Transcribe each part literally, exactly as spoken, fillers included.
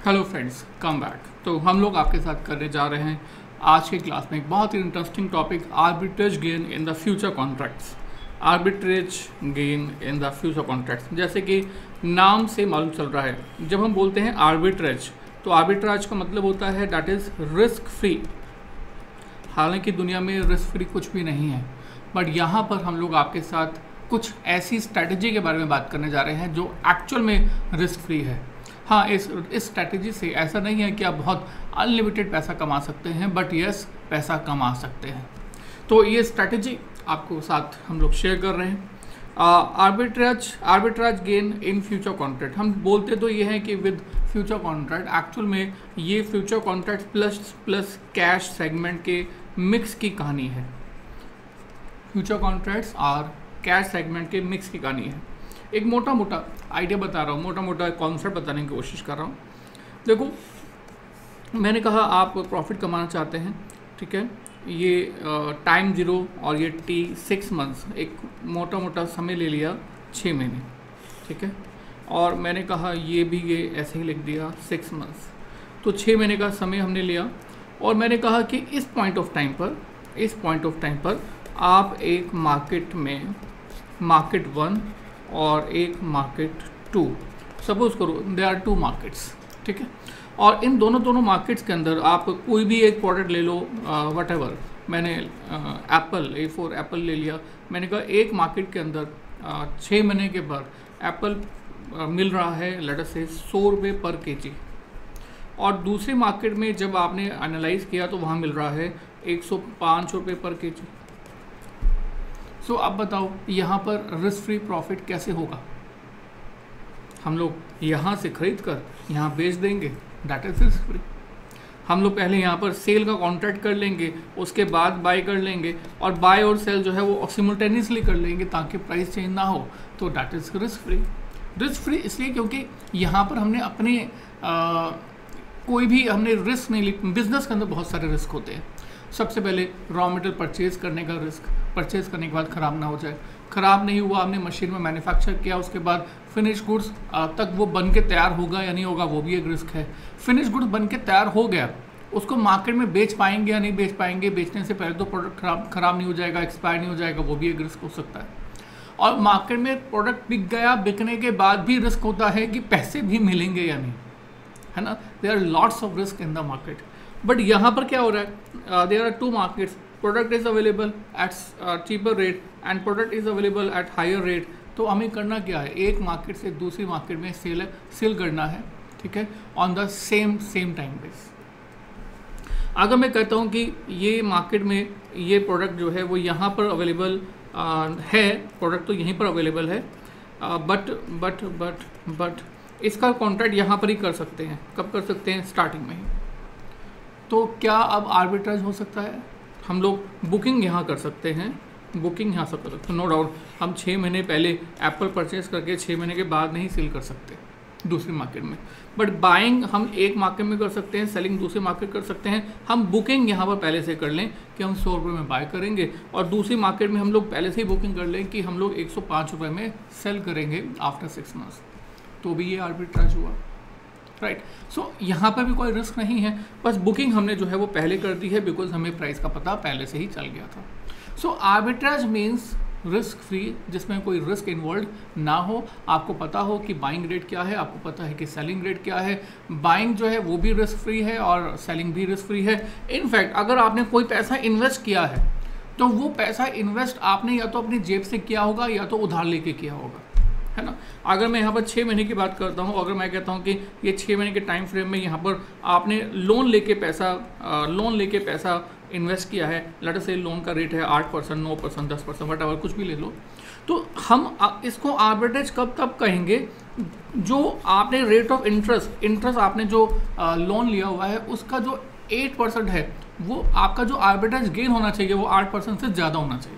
Hello friends, come back. तो हम लोग आपके साथ करने जा रहे हैं आज की क्लास में एक बहुत ही interesting topic, arbitrage gain in the future contracts. Arbitrage gain in the future contracts, जैसे कि नाम से मालूम चल रहा है, जब हम बोलते हैं आर्बिट्रेज तो आर्बिट्रेज का मतलब होता है दैट इज़ रिस्क फ्री। हालांकि दुनिया में रिस्क फ्री कुछ भी नहीं है, बट यहाँ पर हम लोग आपके साथ कुछ ऐसी स्ट्रैटेजी के बारे में बात करने जा रहे हैं जो एक्चुअल में रिस्क फ्री है। हाँ, इस इस स्ट्रैटेजी से ऐसा नहीं है कि आप बहुत अनलिमिटेड पैसा कमा सकते हैं, बट यस पैसा कमा सकते हैं। तो ये स्ट्रैटेजी आपको साथ हम लोग शेयर कर रहे हैं। Arbitrage arbitrage gain in future contract, हम बोलते तो ये हैं कि विद फ्यूचर कॉन्ट्रैक्ट, एक्चुअल में ये future contract plus plus cash segment के मिक्स की कहानी है। फ्यूचर कॉन्ट्रैक्ट्स और कैश सेगमेंट के मिक्स की कहानी है। एक मोटा मोटा आइडिया बता रहा हूँ, मोटा मोटा कॉन्सेप्ट बताने की कोशिश कर रहा हूँ। देखो, मैंने कहा आप प्रॉफिट कमाना चाहते हैं, ठीक है। ये टाइम ज़ीरो और ये टी सिक्स मंथ्स, एक मोटा मोटा समय ले लिया, छः महीने, ठीक है। और मैंने कहा ये भी ये ऐसे ही लिख दिया सिक्स मंथ्स, तो छः महीने का समय हमने लिया। और मैंने कहा कि इस पॉइंट ऑफ टाइम पर इस पॉइंट ऑफ टाइम पर आप एक मार्केट में, मार्केट वन और एक मार्केट टू, सपोज करो दे आर टू मार्केट्स, ठीक है। और इन दोनों दोनों मार्केट्स के अंदर आप कोई भी एक प्रोडक्ट ले लो, वट एवर। मैंने एप्पल, ए फोर एप्पल ले लिया। मैंने कहा एक मार्केट के अंदर छः महीने के बाद एप्पल मिल रहा है लेट अस से सौ रुपये पर केजी, और दूसरी मार्केट में जब आपने एनालाइज किया तो वहाँ मिल रहा है एक सौ पाँच रुपये पर केजी। सो so, अब बताओ यहाँ पर रिस्क फ्री प्रॉफिट कैसे होगा? हम लोग यहाँ से खरीद कर यहाँ बेच देंगे, दैट इज रिस्क फ्री। हम लोग पहले यहाँ पर सेल का कॉन्ट्रैक्ट कर लेंगे, उसके बाद बाय कर लेंगे, और बाय और सेल जो है वो सिमुल्टेनियसली कर लेंगे ताकि प्राइस चेंज ना हो, तो that is risk free. Risk free इसलिए क्योंकि यहाँ पर हमने अपने आ, कोई भी हमने रिस्क नहीं ली। बिजनेस के अंदर बहुत सारे रिस्क होते हैं। सबसे पहले रॉ मटेरियल परचेज करने का रिस्क, परचेज करने के बाद ख़राब ना हो जाए। ख़राब नहीं हुआ, हमने मशीन में मैन्युफैक्चर किया, उसके बाद फिनिश गुड्स तक वो बन के तैयार होगा या नहीं होगा, वो भी एक रिस्क है। फिनिश गुड्स बन के तैयार हो गया, उसको मार्केट में बेच पाएंगे या नहीं बेच पाएंगे, बेचने से पहले तो प्रोडक्ट खराब खराब नहीं हो जाएगा, एक्सपायर नहीं हो जाएगा, वो भी एक रिस्क हो सकता है। और मार्केट में प्रोडक्ट बिक गया, बिकने के बाद भी रिस्क होता है कि पैसे भी मिलेंगे या नहीं, है ना। There are lots of risk in the market. But यहाँ पर क्या हो रहा है, there are two markets, product is available at cheaper rate and product is available at higher rate. तो हमें करना क्या है, एक मार्केट से दूसरी मार्केट में सेल सेल करना है, ठीक है, on the same same time base. अगर मैं कहता हूँ कि ये मार्केट में ये प्रोडक्ट जो है वो यहाँ पर अवेलेबल uh, है, प्रोडक्ट तो यहीं पर अवेलेबल है, बट बट बट बट इसका कॉन्ट्रैक्ट यहाँ पर ही कर सकते हैं। कब कर सकते हैं? स्टार्टिंग में ही। तो क्या अब आर्बिट्रेज हो सकता है? हम लोग बुकिंग यहाँ कर सकते हैं, बुकिंग यहाँ से कर सकते हैं, नो डाउट। हम छः महीने पहले एप्पल परचेज करके छः महीने के बाद नहीं सेल कर सकते दूसरी मार्केट में, बट बाइंग हम एक मार्केट में कर सकते हैं, सेलिंग दूसरी मार्केट कर सकते हैं। हम बुकिंग यहाँ पर पहले से कर लें कि हम सौ रुपये में बाय करेंगे, और दूसरी मार्केट में हम लोग पहले से ही बुकिंग कर लें कि हम लोग एक सौ पाँच रुपये में सेल करेंगे आफ्टर सिक्स मंथ्स, तो भी ये आर्बिट्रेज हुआ, राइट। सो यहाँ पर भी कोई रिस्क नहीं है, बस बुकिंग हमने जो है वो पहले कर दी है, बिकॉज हमें प्राइस का पता पहले से ही चल गया था। So arbitrage means risk free, जिसमें कोई रिस्क इन्वॉल्व ना हो। आपको पता हो कि बाइंग रेट क्या है, आपको पता है कि सेलिंग रेट क्या है। बाइंग जो है वो भी रिस्क फ्री है और सेलिंग भी रिस्क फ्री है। इनफैक्ट अगर आपने कोई पैसा इन्वेस्ट किया है तो वो पैसा इन्वेस्ट आपने या तो अपनी जेब से किया होगा या तो उधार लेके किया होगा, है ना। अगर मैं यहाँ पर छः महीने की बात करता हूँ, अगर मैं कहता हूँ कि ये छः महीने के टाइम फ्रेम में यहाँ पर आपने लोन लेके पैसा लोन लेके पैसा इन्वेस्ट किया है, लेट अस से लोन का रेट है आठ परसेंट, नौ परसेंट, दस परसेंट, वट एवर, कुछ भी ले लो, तो हम इसको आर्बिट्रेज कब तब कहेंगे, जो आपने रेट ऑफ इंटरेस्ट इंटरेस्ट आपने जो लोन लिया हुआ है उसका जो एट परसेंट है, वो आपका जो आर्बिट्रेज गेन होना चाहिए वो आठ परसेंट से ज़्यादा होना चाहिए।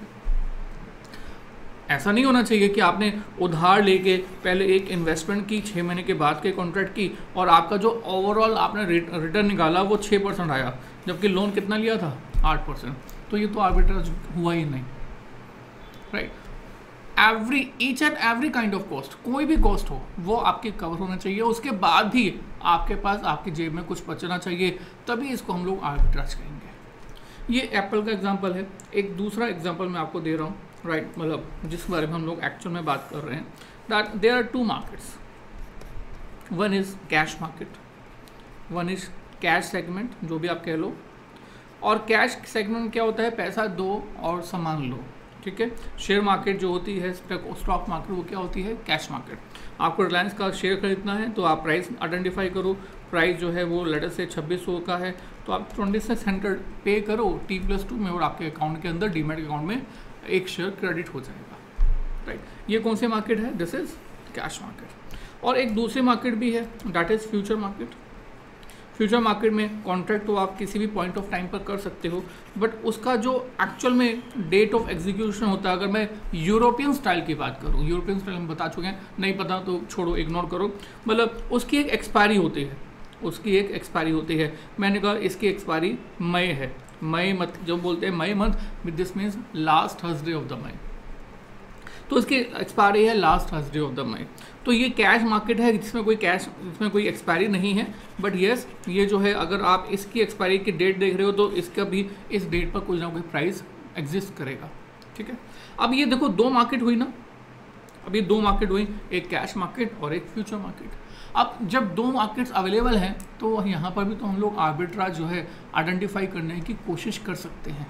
ऐसा नहीं होना चाहिए कि आपने उधार लेके पहले एक इन्वेस्टमेंट की, छः महीने के बाद के कॉन्ट्रैक्ट की, और आपका जो ओवरऑल आपने रिटर्न निकाला वो छः परसेंट आया, जबकि लोन कितना लिया था? आठ परसेंट। तो ये तो आर्बिट्रेज हुआ ही नहीं, right. Every each and every kind of cost, कोई भी कॉस्ट हो वो आपके कवर होना चाहिए, उसके बाद भी आपके पास आपकी जेब में कुछ बचना चाहिए, तभी इसको हम लोग आर्बिट्राज कहेंगे। ये एप्पल का एग्जांपल है। एक दूसरा एग्जांपल मैं आपको दे रहा हूँ, राइट, मतलब जिस बारे में हम लोग एक्चुअल में बात कर रहे हैं, that there are two markets, one is cash market, one is cash segment, जो भी आप कह लो। और कैश सेगमेंट में क्या होता है, पैसा दो और सामान लो, ठीक है। शेयर मार्केट जो होती है, स्टॉक मार्केट, वो क्या होती है, कैश मार्केट। आपको रिलायंस का शेयर खरीदना है तो आप प्राइस आइडेंटिफाई करो, प्राइस जो है वो लेटर से छब्बीस सौ का है, तो आप ट्वेंटी सिक्स हंड्रेड पे करो टी प्लस टू में, और आपके अकाउंट के अंदर, डीमैट अकाउंट में एक शेयर क्रेडिट हो जाएगा, राइट। ये कौन सी मार्केट है, दिस इज कैश मार्केट। और एक दूसरी मार्केट भी है, that is future market. Future market में कॉन्ट्रैक्ट तो आप किसी भी पॉइंट ऑफ टाइम पर कर सकते हो, बट उसका जो एक्चुअल में डेट ऑफ एग्जीक्यूशन होता है, अगर मैं यूरोपियन स्टाइल की बात करूँ, यूरोपियन स्टाइल में बता चुके हैं, नहीं पता तो छोड़ो, इग्नोर करो, मतलब उसकी एक एक्सपायरी होती है, उसकी एक एक्सपायरी होती है। मैंने कहा इसकी एक्सपायरी मई है, मई मत जो बोलते हैं May month, this means last Thursday of the May, तो इसकी एक्सपायरी है last Thursday of the May. तो ये कैश मार्केट है जिसमें कोई कैश, जिसमें कोई एक्सपायरी नहीं है, बट येस ये जो है, अगर आप इसकी एक्सपायरी की डेट देख रहे हो तो इसका भी इस डेट पर कोई ना कोई प्राइस एग्जिस्ट करेगा, ठीक है। अब ये देखो दो मार्केट हुई ना, अभी दो मार्केट हुई, एक कैश मार्केट और एक फ्यूचर मार्केट। अब जब दो मार्केट्स अवेलेबल हैं तो यहाँ पर भी तो हम लोग आर्बिट्राज जो है आइडेंटिफाई करने की कोशिश कर सकते हैं,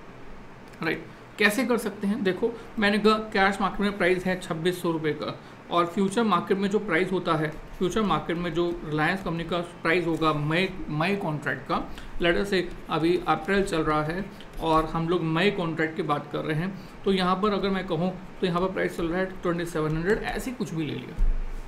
राइट। कैसे कर सकते हैं, देखो मैंने कहा कैश मार्केट में प्राइस है छब्बीस सौ रुपये का, और फ्यूचर मार्केट में जो प्राइस होता है, फ्यूचर मार्केट में जो रिलायंस कंपनी का प्राइस होगा मई मई कॉन्ट्रैक्ट का, लेटर से अभी अप्रैल चल रहा है और हम लोग मई कॉन्ट्रैक्ट की बात कर रहे हैं, तो यहाँ पर अगर मैं कहूँ तो यहाँ पर प्राइस चल रहा है ट्वेंटी सेवन हंड्रेड, ऐसे कुछ भी ले लिया,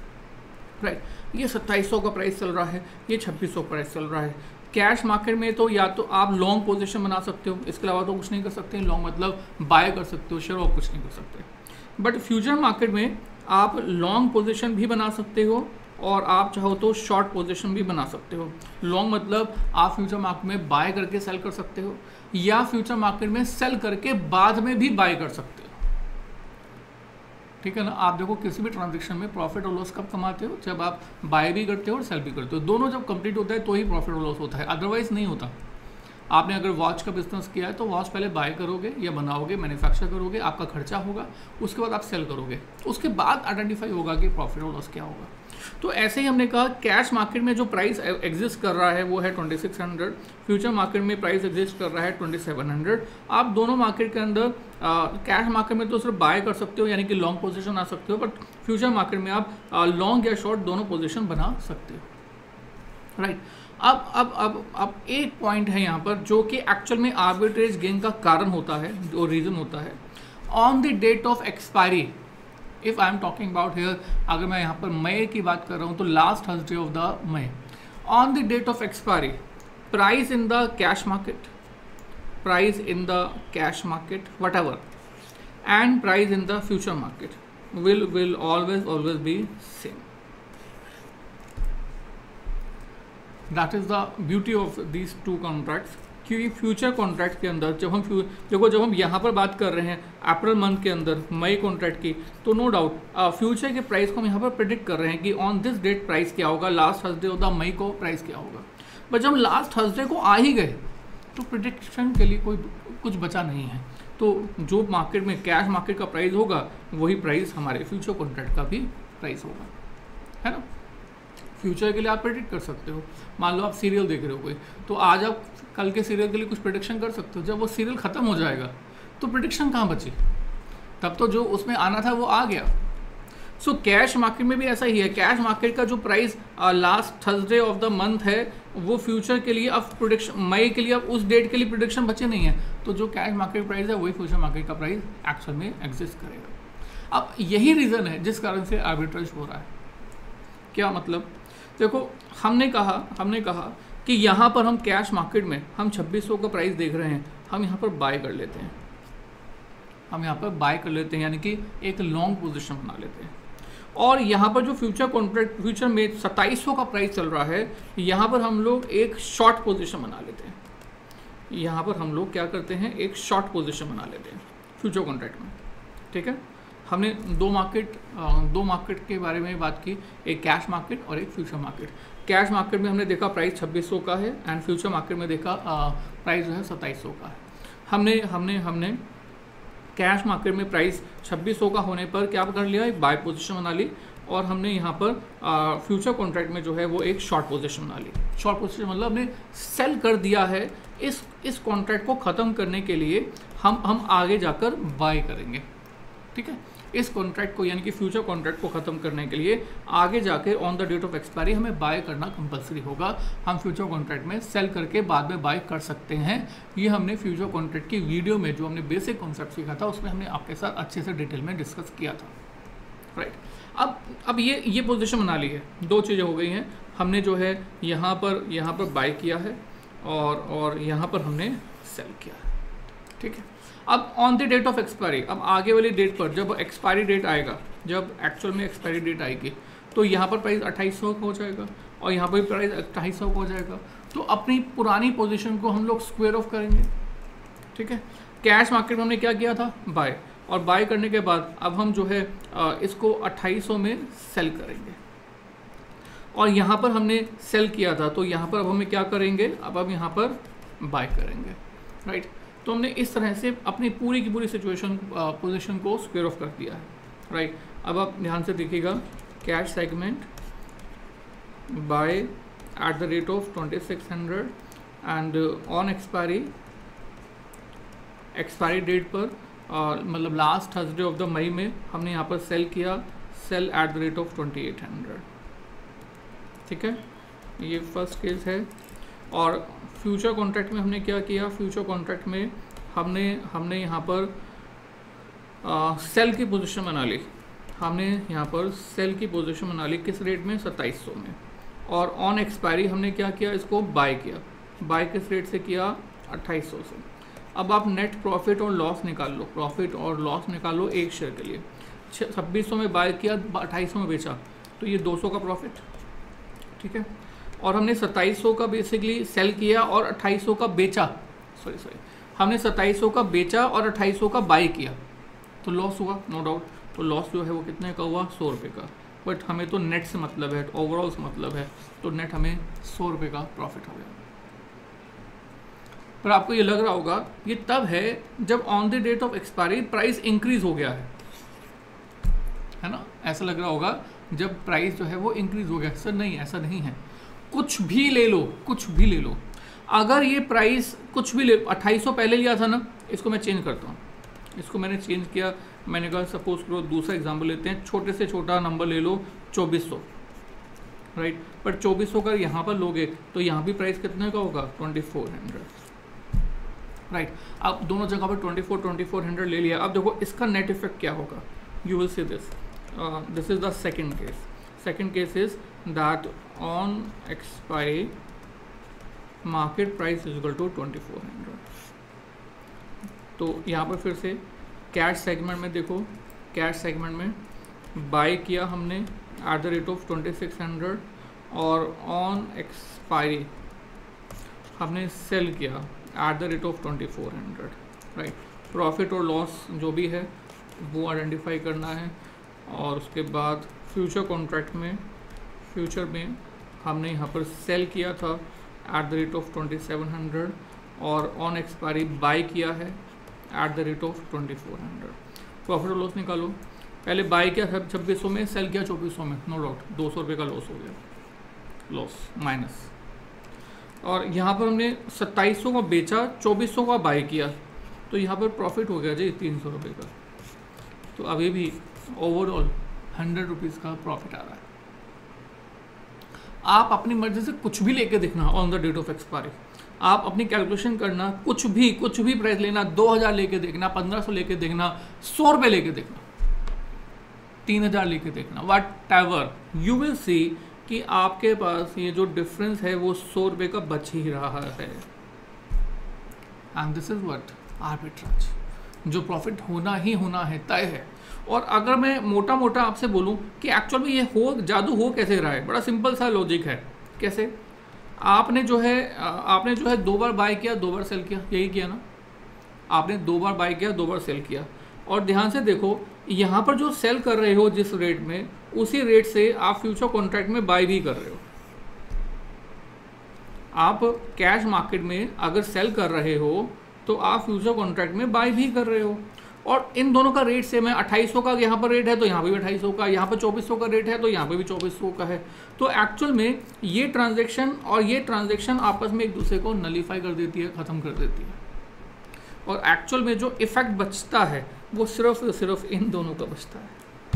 राइट। ये सत्ताईस सौ का प्राइस चल रहा है, ये छब्बीस सौ प्राइस चल रहा है। कैश मार्केट में तो या तो आप लॉन्ग पोजीशन बना सकते हो, इसके अलावा तो कुछ नहीं कर सकते, लॉन्ग मतलब बाय कर सकते हो शेयर, और कुछ नहीं कर सकते। बट फ्यूचर मार्केट में आप लॉन्ग पोजीशन भी बना सकते हो, और आप चाहो तो शॉर्ट पोजीशन भी बना सकते हो। लॉन्ग मतलब आप फ्यूचर मार्केट में बाय करके सेल कर सकते हो, या फ्यूचर मार्केट में सेल करके बाद में भी बाय कर सकते हो, ठीक है ना। आप देखो किसी भी ट्रांजेक्शन में प्रॉफिट और लॉस कब कमाते हो, जब आप बाय भी करते हो और सेल भी करते हो, दोनों जब कंप्लीट होता है तो ही प्रॉफिट और लॉस होता है, अदरवाइज नहीं होता। आपने अगर वॉच का बिजनेस किया है तो वॉच पहले बाय करोगे या बनाओगे, मैन्युफैक्चर करोगे, आपका खर्चा होगा, उसके बाद आप सेल करोगे, उसके बाद आइडेंटिफाई होगा कि प्रॉफिट और लॉस क्या होगा। तो ऐसे ही हमने कहा कैश मार्केट में जो प्राइस एग्जिस्ट कर रहा है वो है twenty six hundred, future market में प्राइस एग्जिस्ट कर रहा है ट्वेंटी सेवन हंड्रेड। आप दोनों मार्केट के अंदर कैश मार्केट में तो सिर्फ बाय कर सकते हो, यानी कि लॉन्ग पोजीशन आ सकते हो, बट फ्यूचर मार्केट में आप लॉन्ग या शॉर्ट दोनों पोजीशन बना सकते हो, राइट। अब अब अब अब एक पॉइंट है यहाँ पर जो कि एक्चुअल में आर्बिट्रेज गेन का कारण होता है, जो रीज़न होता है, on the date of expiry. If I am talking about here, अगर मैं यहाँ पर मई की बात कर रहा हूँ तो last Thursday of the May, on the date of expiry, price in the cash market, price in the cash market whatever, and price in the future market will will always always be same. That is the beauty of these two contracts. क्योंकि future contract के अंदर जब हम देखो जब हम यहाँ पर बात कर रहे हैं अप्रैल मंथ के अंदर मई कॉन्ट्रैक्ट की, तो नो डाउट फ्यूचर के प्राइस को हम यहाँ पर प्रेडिक्ट कर रहे हैं कि ऑन दिस डेट प्राइस क्या होगा, last Thursday of the May को प्राइस क्या होगा। बट जब लास्ट थर्सडे को आ ही गए तो प्रेडिक्शन के लिए कोई कुछ बचा नहीं है। तो जो मार्केट में कैश मार्केट का प्राइस होगा वही प्राइस हमारे फ्यूचर कॉन्ट्रैक्ट का भी प्राइस होगा, है ना। फ्यूचर के लिए आप प्रेडिक्ट कर सकते हो। मान लो आप सीरियल देख रहे हो कोई, तो आज आप कल के सीरियल के लिए कुछ प्रेडिक्शन कर सकते हो। जब वो सीरियल ख़त्म हो जाएगा तो प्रेडिक्शन कहाँ बची, तब तो जो उसमें आना था वो आ गया। सो कैश मार्केट में भी ऐसा ही है। कैश मार्केट का जो price last Thursday of the month है वो फ्यूचर के लिए अब प्रोडिक्शन मई के लिए अब उस डेट के लिए प्रोडिक्शन बचे नहीं है, तो जो कैश मार्केट प्राइस है वही फ्यूचर मार्केट का प्राइस एक्चुअल में एग्जिस्ट करेगा। अब यही रीज़न है जिस कारण से आर्बिट्रेज हो रहा है। क्या मतलब, देखो हमने कहा हमने कहा कि यहाँ पर हम कैश मार्केट में हम छब्बीस सौ का प्राइस देख रहे हैं, हम यहाँ पर बाय कर लेते हैं हम यहाँ पर बाय कर लेते हैं यानी कि एक लॉन्ग पोजीशन बना लेते हैं। और यहाँ पर जो फ्यूचर कॉन्ट्रैक्ट फ्यूचर में सत्ताईस सौ का प्राइस चल रहा है, यहाँ पर हम लोग एक शॉर्ट पोजीशन बना लेते हैं। यहाँ पर हम लोग क्या करते हैं, एक शॉर्ट पोजीशन बना लेते हैं फ्यूचर कॉन्ट्रैक्ट में, ठीक है। हमने दो मार्केट दो मार्केट के बारे में बात की, एक कैश मार्केट और एक फ्यूचर मार्केट। कैश मार्केट में हमने देखा प्राइस छब्बीस सौ का है एंड फ्यूचर मार्केट में देखा प्राइस जो है सत्ताईस सौ का है। हमने हमने हमने कैश मार्केट में प्राइस छब्बीस सौ का होने पर क्या कर लिया, एक बाय पोजीशन बना ली, और हमने यहाँ पर फ्यूचर कॉन्ट्रैक्ट में जो है वो एक शॉर्ट पोजीशन बना ली। शॉर्ट पोजीशन मतलब हमने सेल कर दिया है। इस इस कॉन्ट्रैक्ट को ख़त्म करने के लिए हम हम आगे जाकर बाय करेंगे, ठीक है। इस कॉन्ट्रैक्ट को यानी कि फ्यूचर कॉन्ट्रैक्ट को ख़त्म करने के लिए आगे जाके on the date of expiry हमें बाय करना कंपलसरी होगा। हम फ्यूचर कॉन्ट्रैक्ट में सेल करके बाद में बाय कर सकते हैं। ये हमने फ्यूचर कॉन्ट्रैक्ट की वीडियो में जो हमने बेसिक कॉन्सेप्ट सीखा था उसमें हमने आपके साथ अच्छे से डिटेल में डिस्कस किया था, राइट। अब अब ये ये पोजीशन बना ली है, दो चीज़ें हो गई हैं। हमने जो है यहाँ पर यहाँ पर बाय किया है और और यहाँ पर हमने सेल किया है, ठीक है। अब on the date of expiry, अब आगे वाली डेट पर जब एक्सपायरी डेट आएगा, जब एक्चुअल में एक्सपायरी डेट आएगी तो यहाँ पर प्राइस अट्ठाईस सौ का हो जाएगा और यहाँ पर प्राइस अट्ठाईस सौ का हो जाएगा। तो अपनी पुरानी पोजीशन को हम लोग स्क्वायर ऑफ करेंगे, ठीक है। कैश मार्केट में हमने क्या किया था, बाय, और बाय करने के बाद अब हम जो है इसको अट्ठाईस सौ में सेल करेंगे और यहाँ पर हमने सेल किया था तो यहाँ पर अब हमें क्या करेंगे, अब हम यहाँ पर बाय करेंगे, राइट। तो हमने इस तरह से अपनी पूरी की पूरी सिचुएशन पोजीशन को स्क्वायर ऑफ कर दिया है, राइट। अब आप ध्यान से देखिएगा, cash segment buy at the rate of twenty six hundred and on expiry, expiry date पर और मतलब last Thursday of the May में हमने यहाँ पर सेल किया, sell at the rate of twenty eight hundred, ठीक है। ये फर्स्ट केस है। और फ्यूचर कॉन्ट्रैक्ट में हमने क्या किया, फ्यूचर कॉन्ट्रैक्ट में हमने हमने यहाँ पर आ, सेल की पोजीशन बना ली, हमने यहाँ पर सेल की पोजीशन बना ली, किस रेट में, सत्ताईस सौ में। और ऑन एक्सपायरी हमने क्या किया, इसको बाय किया, बाय किस रेट से किया, अट्ठाईस सौ से। अब आप नेट प्रॉफिट और लॉस निकाल लो, प्रॉफिट और लॉस निकाल लो एक शेयर के लिए। छब्बीस सौ में बाय किया, अट्ठाईस सौ में बेचा, तो ये दो सौ का प्रॉफिट, ठीक है। और हमने सत्ताईस सौ का बेसिकली सेल किया और अट्ठाईस सौ का बेचा, सॉरी सॉरी हमने सत्ताईस सौ का बेचा और अट्ठाईस सौ का बाय किया, तो लॉस हुआ, नो डाउट। तो लॉस जो है वो कितने का हुआ, सौ रुपये का। बट हमें तो नेट से मतलब है, ओवरऑल से मतलब है, तो नेट हमें सौ रुपये का प्रॉफिट हो गया। पर आपको ये लग रहा होगा ये तब है जब on the date of expiry price increase हो गया है, है ना। ऐसा लग रहा होगा जब प्राइस जो है वो इंक्रीज हो गया। सर नहीं, ऐसा नहीं है। कुछ भी ले लो, कुछ भी ले लो, अगर ये प्राइस कुछ भी ले, अट्ठाईस सौ पहले लिया था ना, इसको मैं चेंज करता हूँ, इसको मैंने चेंज किया। मैंने कहा सपोज करो दूसरा एग्जाम्पल लेते हैं, छोटे से छोटा नंबर ले लो, चौबीस सौ, राइट। पर चौबीस सौ का यहाँ पर लोगे तो यहाँ भी प्राइस कितने का होगा, ट्वेंटी फोर हंड्रेड, राइट। अब दोनों जगह पर twenty four twenty four hundred ले लिया। अब देखो इसका नेट इफेक्ट क्या होगा, you will see this, this is the second case. Second case is that on expiry market price is equal to twenty four hundred. तो यहाँ पर फिर से कैश सेगमेंट में देखो, कैश सेगमेंट में बाय किया हमने at the rate of twenty six hundred और ऑन एक्सपायरी हमने सेल किया at the rate of twenty four hundred, right. Profit और लॉस जो भी है वो आइडेंटिफाई करना है। और उसके बाद फ्यूचर कॉन्ट्रैक्ट में, फ्यूचर में हमने यहाँ पर सेल किया था at the rate of twenty seven hundred और ऑन एक्सपायरी बाय किया है at the rate of twenty four hundred. Profit और लॉस निकालो, पहले बाय किया छब्बीस सौ में, सेल किया चौबीस सौ में, नो डाउट दो सौ रुपये का लॉस हो गया, लॉस माइनस। और यहाँ पर हमने सत्ताईस सौ का बेचा, चौबीस सौ का बाय किया, तो यहाँ पर प्रॉफिट हो गया जी तीन सौ रुपये का। तो अभी भी ओवरऑल हंड्रेड रुपीज़ का प्रॉफिट आ रहा है। आप अपनी मर्जी से कुछ भी लेके देखना on the date of expiry, आप अपनी कैलकुलेशन करना, कुछ भी कुछ भी प्राइस लेना, दो हज़ार लेके देखना, पंद्रह सौ लेके देखना, सौ रुपये लेके देखना, तीन हज़ार लेके देखना, whatever you will see कि आपके पास ये जो डिफरेंस है वो सौ रुपये का बच ही रहा है। And this is what arbitrage, जो प्रॉफिट होना ही होना है, तय है। और अगर मैं मोटा मोटा आपसे बोलूं कि एक्चुअल में ये हो जादू हो कैसे रहा है, बड़ा सिंपल सा लॉजिक है। कैसे? आपने जो है आपने जो है दो बार बाय किया, दो बार सेल किया, यही किया ना। आपने दो बार बाय किया, दो बार सेल किया, और ध्यान से देखो यहाँ पर जो सेल कर रहे हो जिस रेट में, उसी रेट से आप फ्यूचर कॉन्ट्रैक्ट में बाय भी कर रहे हो। आप कैश मार्केट में अगर सेल कर रहे हो तो आप फ्यूचर कॉन्ट्रैक्ट में बाय भी कर रहे हो, और इन दोनों का रेट सेम है। अट्ठाईस सौ का यहाँ पर रेट है तो यहाँ पे भी अट्ठाईस सौ का, यहाँ पर चौबीस सौ का रेट है तो यहाँ पे भी चौबीस सौ का है। तो एक्चुअल में ये ट्रांजैक्शन और ये ट्रांजैक्शन आपस में एक दूसरे को नलीफाई कर देती है, ख़त्म कर देती है, और एक्चुअल में जो इफेक्ट बचता है वो सिर्फ सिर्फ इन दोनों का बचता है।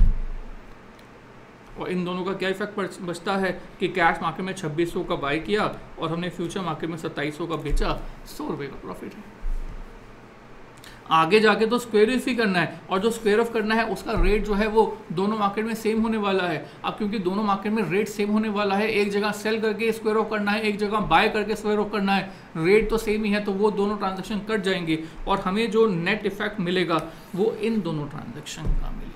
और इन दोनों का क्या इफेक्ट बचता है कि कैश मार्केट में छब्बीस सौ का बाय किया और हमने फ्यूचर मार्केट में सत्ताईस सौ का बेचा, सौ रुपये का प्रॉफिट है। आगे जाके तो स्क्वायर ऑफ ही करना है, और जो स्क्वायर ऑफ करना है उसका रेट जो है वो दोनों मार्केट में सेम होने वाला है। अब क्योंकि दोनों मार्केट में रेट सेम होने वाला है, एक जगह सेल करके स्क्वायर ऑफ करना है, एक जगह बाय करके स्क्वायर ऑफ करना है, रेट तो सेम ही है, तो वो दोनों ट्रांजेक्शन कट जाएंगे और हमें जो नेट इफेक्ट मिलेगा वो इन दोनों ट्रांजेक्शन का मिलेगा।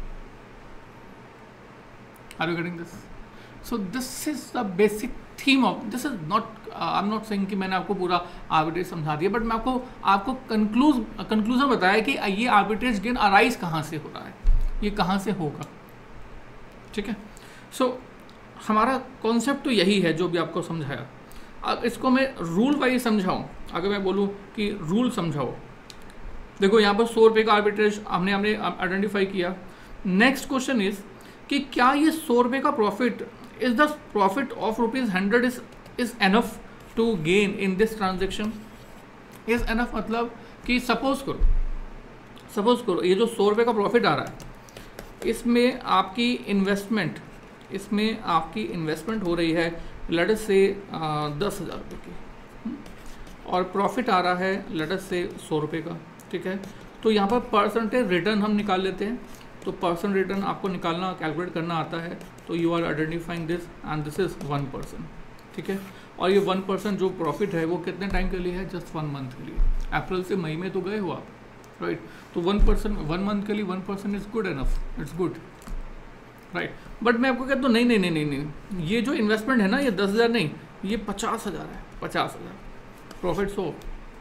Are you getting this? So this is the basic theme of this is not uh, I'm not saying कि मैंने आपको पूरा आर्बिट्रेज समझा दिया, बट मैं आपको आपको कंक्लूज कंक्लूजन बताया कि ये आर्बिट्रेज गेन अराइज कहाँ से हो रहा है, ये कहाँ से होगा। ठीक है, सो so, हमारा कॉन्सेप्ट तो यही है जो भी आपको समझाया। अब इसको मैं रूल वाइज समझाऊँ, अगर मैं बोलूँ कि रूल समझाओ, देखो यहाँ पर सौ रुपये का आर्बिट्रेज हमने हमने आइडेंटिफाई किया। नेक्स्ट क्वेश्चन इज कि क्या ये सौ रुपये का profit is the profit of rupees hundred is is enough to gain in this transaction. Is enough मतलब कि सपोज करो सपोज करो ये जो सौ रुपये का प्रॉफिट आ रहा है, इसमें आपकी इन्वेस्टमेंट इसमें आपकी इन्वेस्टमेंट हो रही है लेट अस से दस हज़ार रुपये की, और प्रॉफिट आ रहा है लेट अस से सौ रुपये का। ठीक है, तो यहाँ पर परसेंटेज रिटर्न हम निकाल लेते हैं। तो परसेंट रिटर्न आपको निकालना कैलकुलेट करना आता है, तो you are identifying this and this is one percent. ठीक है, और ये वन परसेंट जो प्रॉफिट है वो कितने टाइम के लिए है, जस्ट वन मंथ के लिए। अप्रैल से मई में तो गए हो आप, राइट, तो वन परसेंट वन मंथ के लिए one percent is good enough, it's good, right. But मैं आपको कहता हूँ नहीं नहीं नहीं नहीं नहीं ये जो इन्वेस्टमेंट है ना, ये दस हज़ार नहीं, ये पचास हज़ार है, पचास हज़ार प्रॉफिट। सो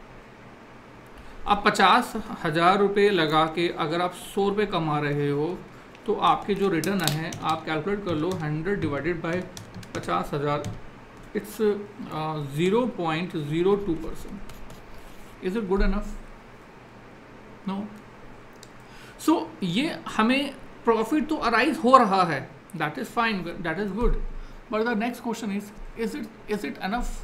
आप पचास हज़ार रुपये लगा के अगर आप सौ रुपये कमा रहे हो तो आपके जो रिटर्न है आप कैलकुलेट कर लो, हंड्रेड डिवाइडेड बाय पचास हज़ार, it's zero point zero two percent. Is it good enough? No. So ये हमें प्रॉफिट तो अराइज हो रहा है, that is fine, that is good, but the next question is is it is it enough?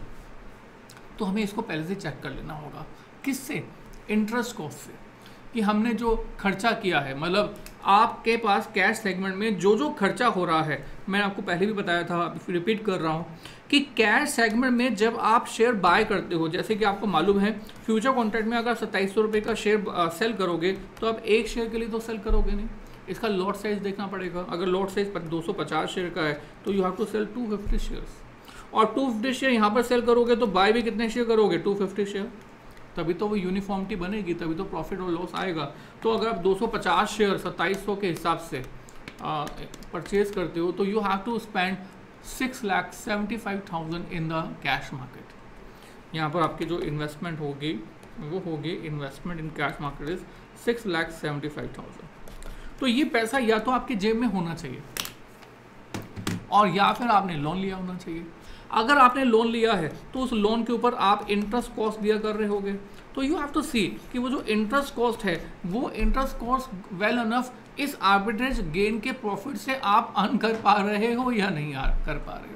तो हमें इसको पहले से चेक कर लेना होगा। किससे? इंटरेस्ट कॉस्ट से, कि हमने जो खर्चा किया है, मतलब आपके पास कैश सेगमेंट में जो जो खर्चा हो रहा है, मैंने आपको पहले भी बताया था, रिपीट कर रहा हूँ कि कैश सेगमेंट में जब आप शेयर बाय करते हो, जैसे कि आपको मालूम है फ्यूचर कॉन्ट्रैक्ट में अगर सत्ताईस सौ रुपये का शेयर आ, सेल करोगे तो आप एक शेयर के लिए तो सेल करोगे नहीं, इसका लॉट साइज देखना पड़ेगा। अगर लॉट साइज दो सौ पचास शेयर का है तो you have to sell two fifty shares, और टू फिफ्टी शेयर यहाँ पर सेल करोगे तो बाय भी कितने शेयर करोगे, टू फिफ्टी शेयर, तभी तो वो यूनिफॉर्मिटी बनेगी, तभी तो प्रॉफिट और लॉस आएगा। तो अगर आप दो सौ पचास शेयर सत्ताईस सौ के हिसाब से परचेज करते हो तो you have to spend six lakh seventy five thousand in the cash market. यहाँ पर आपकी जो इन्वेस्टमेंट होगी वो होगी, investment in cash market is six lakh seventy five thousand. तो ये पैसा या तो आपकी जेब में होना चाहिए और या फिर आपने लोन लिया होना चाहिए। अगर आपने लोन लिया है तो उस लोन के ऊपर आप इंटरेस्ट कॉस्ट दिया कर रहे होगे, तो यू हैव टू सी कि वो जो इंटरेस्ट कॉस्ट है वो इंटरेस्ट कॉस्ट वेल अनफ इस आर्बिट्रेज गेन के प्रॉफिट से आप अर्न कर पा रहे हो या नहीं कर पा रहे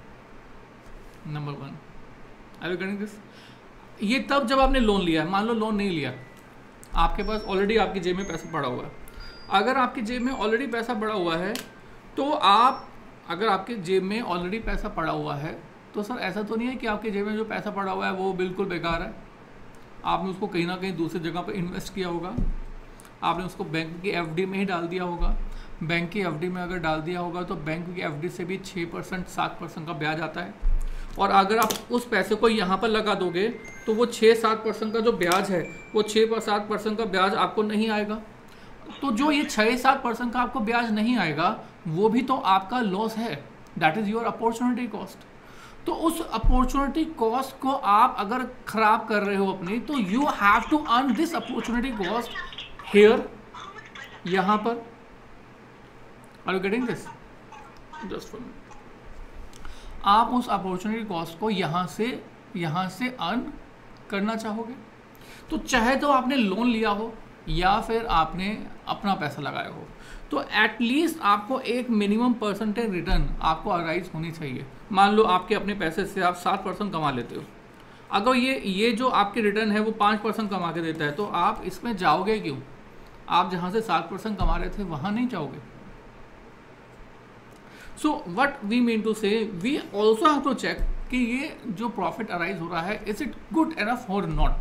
हो। Number one, are you getting this? ये तब जब आपने लोन लिया है। मान लो लोन नहीं लिया, आपके पास ऑलरेडी आपकी जेब में पैसा पड़ा हुआ है। अगर आपकी जेब में ऑलरेडी पैसा पड़ा हुआ है तो आप अगर आपके जेब में ऑलरेडी पैसा पड़ा हुआ है तो सर ऐसा तो नहीं है कि आपके जेब में जो पैसा पड़ा हुआ है वो बिल्कुल बेकार है। आपने उसको कहीं ना कहीं दूसरी जगह पर इन्वेस्ट किया होगा, आपने उसको बैंक की एफडी में ही डाल दिया होगा। बैंक की एफडी में अगर डाल दिया होगा तो बैंक की एफडी से भी छः परसेंट सात परसेंट का ब्याज आता है, और अगर आप उस पैसे को यहाँ पर लगा दोगे तो वो छः सात परसेंट का जो ब्याज है वो छः सात परसेंट का ब्याज आपको नहीं आएगा। तो जो ये छः सात परसेंट का आपको ब्याज नहीं आएगा वो भी तो आपका लॉस है, that is your opportunity cost. तो उस अपॉर्चुनिटी कॉस्ट को आप अगर खराब कर रहे हो अपनी, तो you have to earn this opportunity cost here यहाँ पर, are you getting this? Just for minute, आप उस अपॉर्चुनिटी कॉस्ट को यहाँ से यहाँ से अर्न करना चाहोगे, तो चाहे तो आपने लोन लिया हो या फिर आपने अपना पैसा लगाया हो, तो एटलीस्ट आपको एक मिनिमम परसेंटेज रिटर्न आपको अराइज होनी चाहिए। मान लो आपके अपने पैसे से आप सात परसेंट कमा लेते हो, अगर ये ये जो आपकी रिटर्न है वो पाँच परसेंट कमा के देता है, तो आप इसमें जाओगे क्यों? आप जहाँ से सात परसेंट कमा रहे थे वहाँ नहीं जाओगे। So what we mean to say, we also have to check कि ये जो प्रॉफिट अराइज हो रहा है इज इट गुड एनफ और नॉट,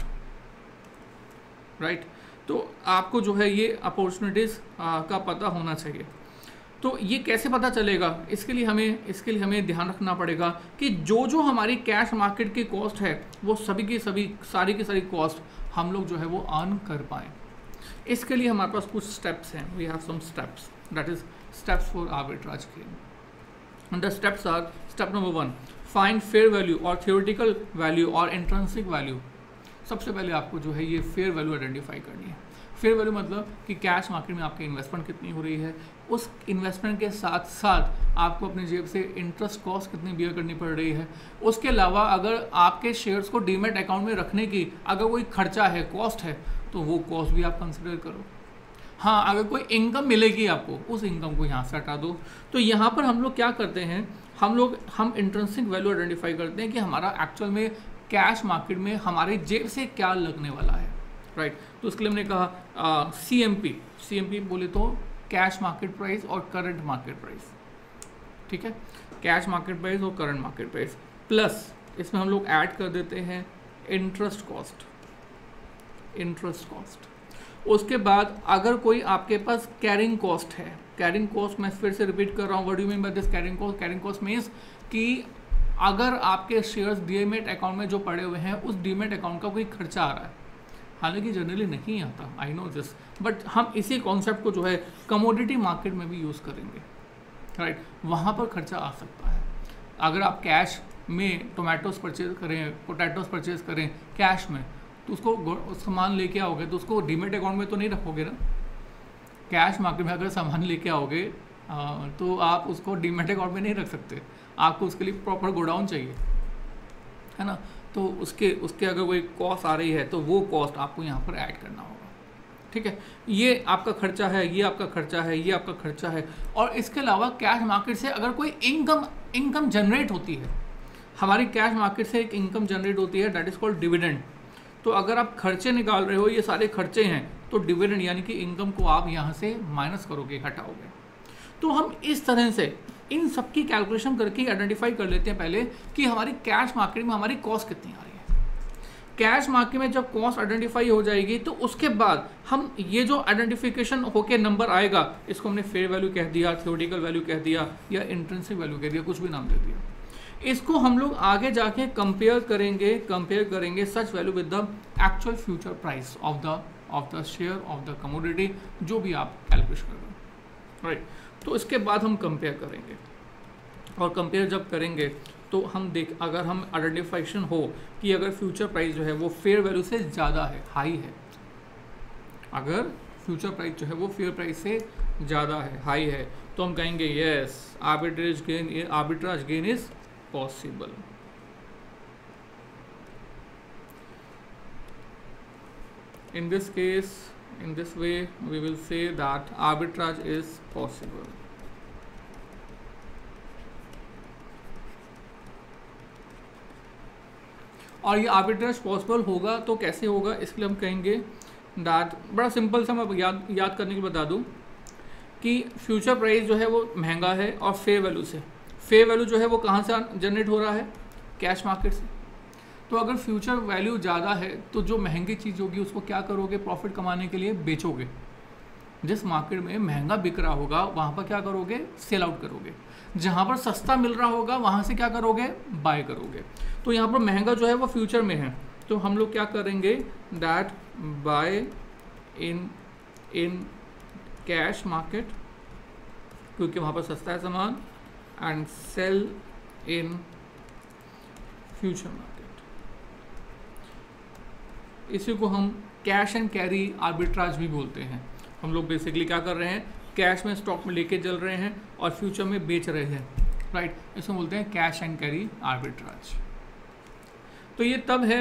राइट? तो आपको जो है ये अपॉर्चुनिटीज़ का पता होना चाहिए। तो ये कैसे पता चलेगा? इसके लिए हमें इसके लिए हमें ध्यान रखना पड़ेगा कि जो जो हमारी कैश मार्केट की कॉस्ट है वो सभी की सभी सारी की सारी कॉस्ट हम लोग जो है वो अर्न कर पाएँ। इसके लिए हमारे पास कुछ स्टेप्स हैं, we have some steps, that is steps for arbitrage gain. And the steps are, step number one, find fair value or theoretical value or intrinsic value। सबसे पहले आपको जो है ये फेयर वैल्यू आइडेंटिफाई करनी है। फेयर वैल्यू मतलब कि कैश मार्केट में आपकी इन्वेस्टमेंट कितनी हो रही है, उस इन्वेस्टमेंट के साथ साथ आपको अपनी जेब से इंटरेस्ट कॉस्ट कितनी बियर करनी पड़ रही है। उसके अलावा अगर आपके शेयर्स को डीमैट अकाउंट में रखने की अगर कोई खर्चा है, कॉस्ट है, तो वो कॉस्ट भी आप कंसिडर करो। हाँ, अगर कोई इनकम मिलेगी आपको, उस इनकम को यहाँ से हटा दो। तो यहाँ पर हम लोग क्या करते हैं, हम लोग हम इंट्रिंसिक वैल्यू आइडेंटिफाई करते हैं कि हमारा एक्चुअल में कैश मार्केट में हमारे जेब से क्या लगने वाला है, राइट? तो उसके लिए हमने कहा C M P C M P बोले तो कैश मार्केट प्राइस और करंट मार्केट प्राइस, ठीक है? कैश मार्केट प्राइस और करंट मार्केट प्राइस प्लस इसमें हम लोग ऐड कर देते हैं इंटरेस्ट कॉस्ट इंटरेस्ट कॉस्ट उसके बाद अगर कोई आपके पास कैरिंग कॉस्ट है, कैरिंग कॉस्ट मैं फिर से रिपीट कर रहा हूँ, what do you mean by this carrying cost? Carrying cost means कि अगर आपके शेयर्स डीमैट अकाउंट में जो पड़े हुए हैं उस डीमैट अकाउंट का कोई खर्चा आ रहा है, हालांकि जनरली नहीं आता, आई नो दिस, बट हम इसी कॉन्सेप्ट को जो है कमोडिटी मार्केट में भी यूज़ करेंगे, राइट? वहाँ पर खर्चा आ सकता है। अगर आप कैश में टोमेटोज परचेज करें, पोटैटोज परचेज करें कैश में, तो उसको सामान लेके आओगे तो उसको डीमैट अकाउंट में तो नहीं रखोगे ना। कैश मार्केट में अगर सामान लेके आओगे आ, तो आप उसको डीमैट अकाउंट में नहीं रख सकते, आपको उसके लिए प्रॉपर गोडाउन चाहिए, है ना? तो उसके उसके अगर कोई कॉस्ट आ रही है तो वो कॉस्ट आपको यहाँ पर ऐड करना होगा, ठीक है? ये आपका खर्चा है, ये आपका खर्चा है, ये आपका खर्चा है। और इसके अलावा कैश मार्केट से अगर कोई इनकम इनकम जनरेट होती है, हमारी कैश मार्केट से एक इनकम जनरेट होती है, दैट इज़ कॉल्ड डिविडेंड। तो अगर आप खर्चे निकाल रहे हो, ये सारे खर्चे हैं, तो डिविडेंड यानी कि इनकम को आप यहाँ से माइनस करोगे, हटाओगे। तो हम इस तरह से इन सब की कैलकुलेशन करके आइडेंटिफाई कर लेते हैं पहले कि हमारी कैश मार्केट में हमारी कॉस्ट कितनी आ रही है। कैश मार्केट में जब कॉस्ट आइडेंटिफाई हो जाएगी तो उसके बाद हम ये जो आइडेंटिफिकेशन होके नंबर आएगा, इसको हमने फेयर वैल्यू कह दिया, थ्योरेटिकल वैल्यू कह दिया या इंट्रिंसिक वैल्यू कह दिया, कुछ भी नाम दे दिया। इसको हम लोग आगे जाके कंपेयर करेंगे कंपेयर करेंगे such value with the actual future price of the of the share of the commodity, जो भी आप कैलकुलेट कर रहे हो, राइट? तो इसके बाद हम कंपेयर करेंगे, और कंपेयर जब करेंगे तो हम देख अगर हम आइडेंटिफिकेशन हो कि अगर फ्यूचर प्राइस जो है वो फेयर वैल्यू से ज़्यादा है, हाई है, अगर फ्यूचर प्राइस जो है वो फेयर प्राइस से ज़्यादा है, हाई है, तो हम कहेंगे yes arbitrage gain arbitrage gain is possible। In this case, in this way, we will say that arbitrage is possible। और ये आर्बिट्रेज पॉसिबल होगा तो कैसे होगा, इसके लिए हम कहेंगे दैट, बड़ा सिंपल सा मैं याद याद करने के लिए बता दूं कि फ्यूचर प्राइस जो है वो महंगा है और फेयर वैल्यू से, फेयर वैल्यू जो है वो कहाँ से जनरेट हो रहा है, कैश मार्केट से। तो अगर फ्यूचर वैल्यू ज़्यादा है तो जो महंगी चीज़ होगी उसको क्या करोगे, प्रॉफिट कमाने के लिए बेचोगे। जिस मार्केट में महंगा बिक रहा होगा वहाँ पर क्या करोगे, सेल आउट करोगे। जहाँ पर सस्ता मिल रहा होगा वहाँ से क्या करोगे, बाय करोगे। तो यहाँ पर महंगा जो है वो फ्यूचर में है, तो हम लोग क्या करेंगे, that buy in in cash market, क्योंकि वहाँ पर सस्ता है सामान, and sell in future market. इसी को हम कैश एंड कैरी आर्बिट्राज भी बोलते हैं। हम लोग बेसिकली क्या कर रहे हैं, कैश में स्टॉक में लेके चल रहे हैं और फ्यूचर में बेच रहे हैं, राइट। इसमें बोलते हैं कैश एंड कैरी आर्बिट्राज। तो ये तब है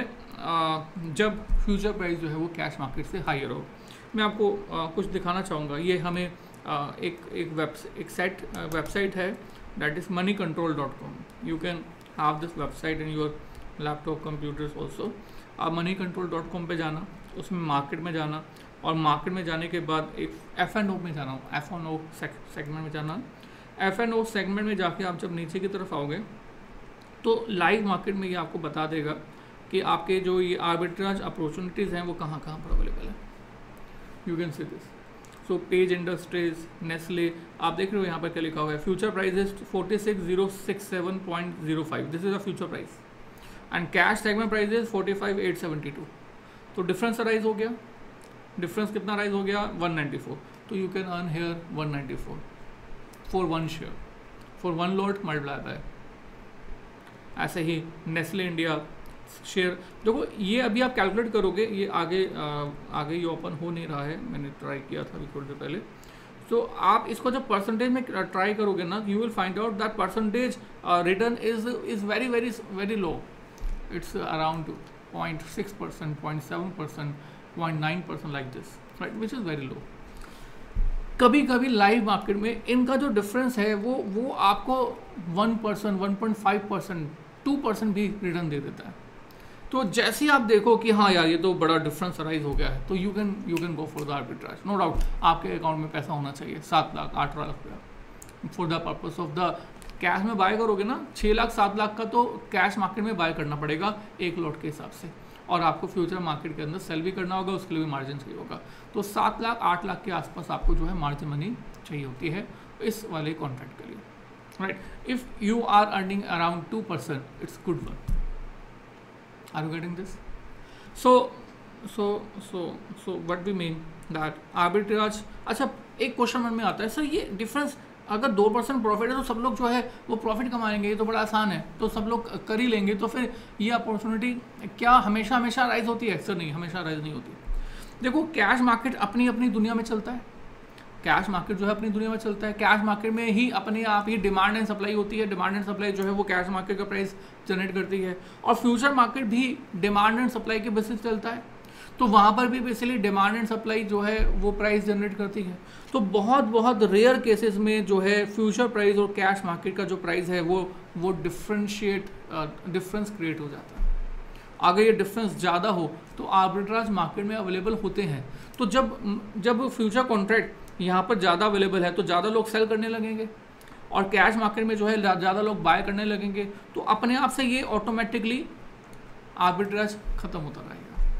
जब फ्यूचर प्राइस जो है वो कैश मार्केट से हायर हो। मैं आपको कुछ दिखाना चाहूँगा। ये हमें एक एक वेब एक साइट वेबसाइट है, that is money control dot com. You can have this website in your laptop computers also. आप मनी कंट्रोल डॉट कॉम पर जाना, उसमें मार्केट में जाना, और मार्केट में जाने के बाद एक एफ एन ओ में जाना, एफ एन ओ सेगमेंट में जाना। एफ एन ओ सेगमेंट में जाके आप जब नीचे की तरफ आओगे तो लाइव मार्केट में ये आपको बता देगा कि आपके जो ये आर्बिट्राज अपॉर्चुनिटीज़ हैं वो कहाँ कहाँ पर अवेलेबल है। You can see this. So Page Industries, Nestle, आप देख रहे हो यहाँ पर क्या लिखा हुआ है, future price is forty six zero six seven point zero five, this is a future price, and cash segment price is forty five eight seventy two. तो डिफरेंस राइज हो गया, डिफरेंस कितना राइज हो गया, वन नाइन्टी फोर। तो you can earn here one ninety four for one share, for one lot multiply by. ऐसे ही Nestle India share, देखो ये अभी आप कैलकुलेट करोगे, ये आगे आ, आगे ये ओपन हो नहीं रहा है, मैंने ट्राई किया था अभी थोड़ी देर पहले। तो आप इसको जब परसेंटेज में ट्राई करोगे ना, you will find out that percentage return is is very very very low. It's around point six percent, point seven percent, point nine percent like this, right, which is very low. कभी कभी live market में इनका जो difference है वो वो आपको one percent, one point five percent, two percent भी रिटर्न दे देता है। तो जैसे ही आप देखो कि हाँ यार ये तो बड़ा डिफरेंस राइज हो गया है, तो you can you can go for the arbitrage, no doubt. आपके अकाउंट में पैसा होना चाहिए सात लाख आठ लाख रुपया for the purpose of the cash में बाय करोगे ना, छः लाख सात लाख का तो कैश मार्केट में बाय करना पड़ेगा एक लॉट के हिसाब से, और आपको फ्यूचर मार्केट के अंदर सेल भी करना होगा, उसके लिए भी मार्जिन चाहिए होगा। तो सात लाख आठ लाख के आसपास आपको जो है मार्जिन मनी चाहिए होती है इस वाले कॉन्ट्रैक्ट के लिए, right. If you are earning around two percent, it's good one. Are you getting this? So so so so what we mean that arbitrage. अच्छा, एक क्वेश्चन मन में आता है, सर ये डिफरेंस अगर दो परसेंट प्रॉफिट है तो सब लोग जो है वो प्रॉफिट कमाएंगे, ये तो बड़ा आसान है, तो सब लोग कर ही लेंगे, तो फिर ये अपॉर्चुनिटी क्या हमेशा हमेशा राइज होती है? सर नहीं, हमेशा राइज नहीं होती। देखो कैश मार्केट अपनी अपनी दुनिया में चलता है, कैश मार्केट जो है अपनी दुनिया में चलता है, कैश मार्केट में ही अपने आप ही डिमांड एंड सप्लाई होती है, डिमांड एंड सप्लाई जो है वो कैश मार्केट का प्राइस जनरेट करती है, और फ्यूचर मार्केट भी डिमांड एंड सप्लाई के बेसिस चलता है, तो वहाँ पर भी बेसिकली डिमांड एंड सप्लाई जो है वो प्राइस जनरेट करती है। तो बहुत बहुत रेयर केसेस में जो है फ्यूचर प्राइस और कैश मार्केट का जो प्राइस है वो वो डिफ्रेंशिएट डिफरेंस क्रिएट हो जाता है। अगर ये डिफरेंस ज़्यादा हो तो आर्बिट्राज मार्केट में अवेलेबल होते हैं। तो जब जब फ्यूचर कॉन्ट्रैक्ट यहाँ पर ज़्यादा अवेलेबल है तो ज़्यादा लोग सेल करने लगेंगे, और कैश मार्केट में जो है ज़्यादा लोग बाय करने लगेंगे, तो अपने आप से ये ऑटोमेटिकली आर्बिट्राज खत्म होता रहेगा।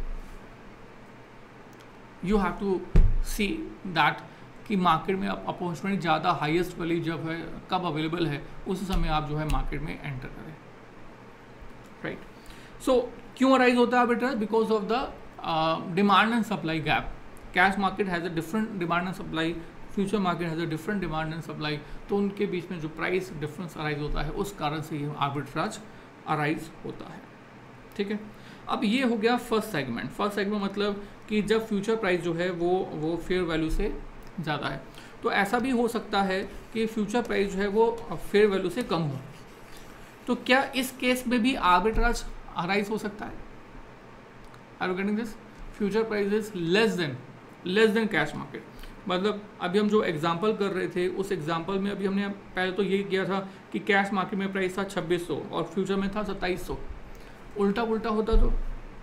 You have to see that कि मार्केट में अपॉर्चुनिटी ज़्यादा हाईएस्ट वैल्यू जब है कब अवेलेबल है, उस समय आप जो है मार्केट में एंटर करें, राइट। सो क्यों अराइज होता है arbitrage? Because of the demand and supply gap. Cash market has a different demand and supply, future market has a different demand and supply, तो उनके बीच में जो प्राइस डिफरेंस अराइज होता है उस कारण से ये आर्बिट्राज अराइज होता है, ठीक है। अब ये हो गया फर्स्ट सेगमेंट। फर्स्ट सेगमेंट मतलब कि जब फ्यूचर प्राइस जो है वो वो फेयर वैल्यू से ज़्यादा है। तो ऐसा भी हो सकता है कि फ्यूचर प्राइस जो है वो फेयर वैल्यू से कम हो, तो क्या इस केस में भी आर्बिट्राज अराइज हो सकता है? Are you getting this? Future price is less than less than cash market. मतलब अभी हम जो एग्जांपल कर रहे थे उस एग्जांपल में अभी हमने पहले तो ये किया था कि कैश मार्केट में प्राइस था छब्बीस सौ और फ्यूचर में था सत्ताईस सौ। उल्टा उल्टा होता तो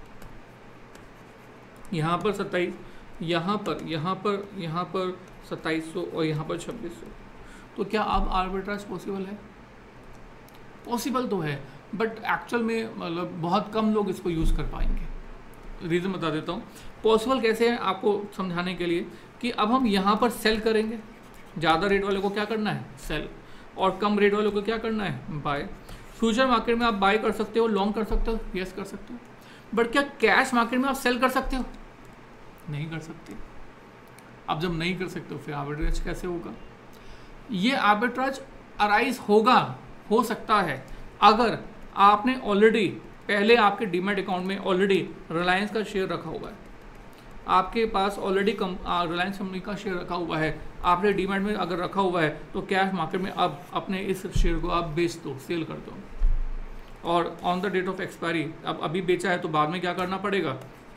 यहाँ पर सत्ताईस, यहाँ पर यहाँ पर यहाँ पर सत्ताईस सौ और यहाँ पर छब्बीस सौ, तो क्या अब आर्बिट्राज पॉसिबल है? पॉसिबल तो है, बट एक्चुअल में मतलब बहुत कम लोग इसको यूज़ कर पाएंगे। रीज़न बता देता हूँ पॉसिबल कैसे है आपको समझाने के लिए, कि अब हम यहाँ पर सेल करेंगे, ज़्यादा रेट वाले को क्या करना है? सेल, और कम रेट वाले को क्या करना है? बाय। फ्यूचर मार्केट में आप बाय कर सकते हो, लॉन्ग कर सकते हो, यस कर सकते हो, बट क्या कैश मार्केट में आप सेल कर सकते हो? नहीं कर सकते। अब जब नहीं कर सकते हो फिर आर्बिट्राज कैसे होगा? ये आर्बिट्राज अराइज होगा, हो सकता है अगर आपने ऑलरेडी पहले आपके डीमैट अकाउंट में ऑलरेडी रिलायंस का शेयर रखा हुआ है, आपके पास ऑलरेडी कम रिलायंस कंपनी का शेयर रखा हुआ है, आपने डीमैट में अगर रखा हुआ है तो कैश मार्केट में अब अपने इस शेयर को आप बेच दो, सेल कर दो, और on the date of expiry अब अभी बेचा है तो बाद में क्या करना पड़ेगा,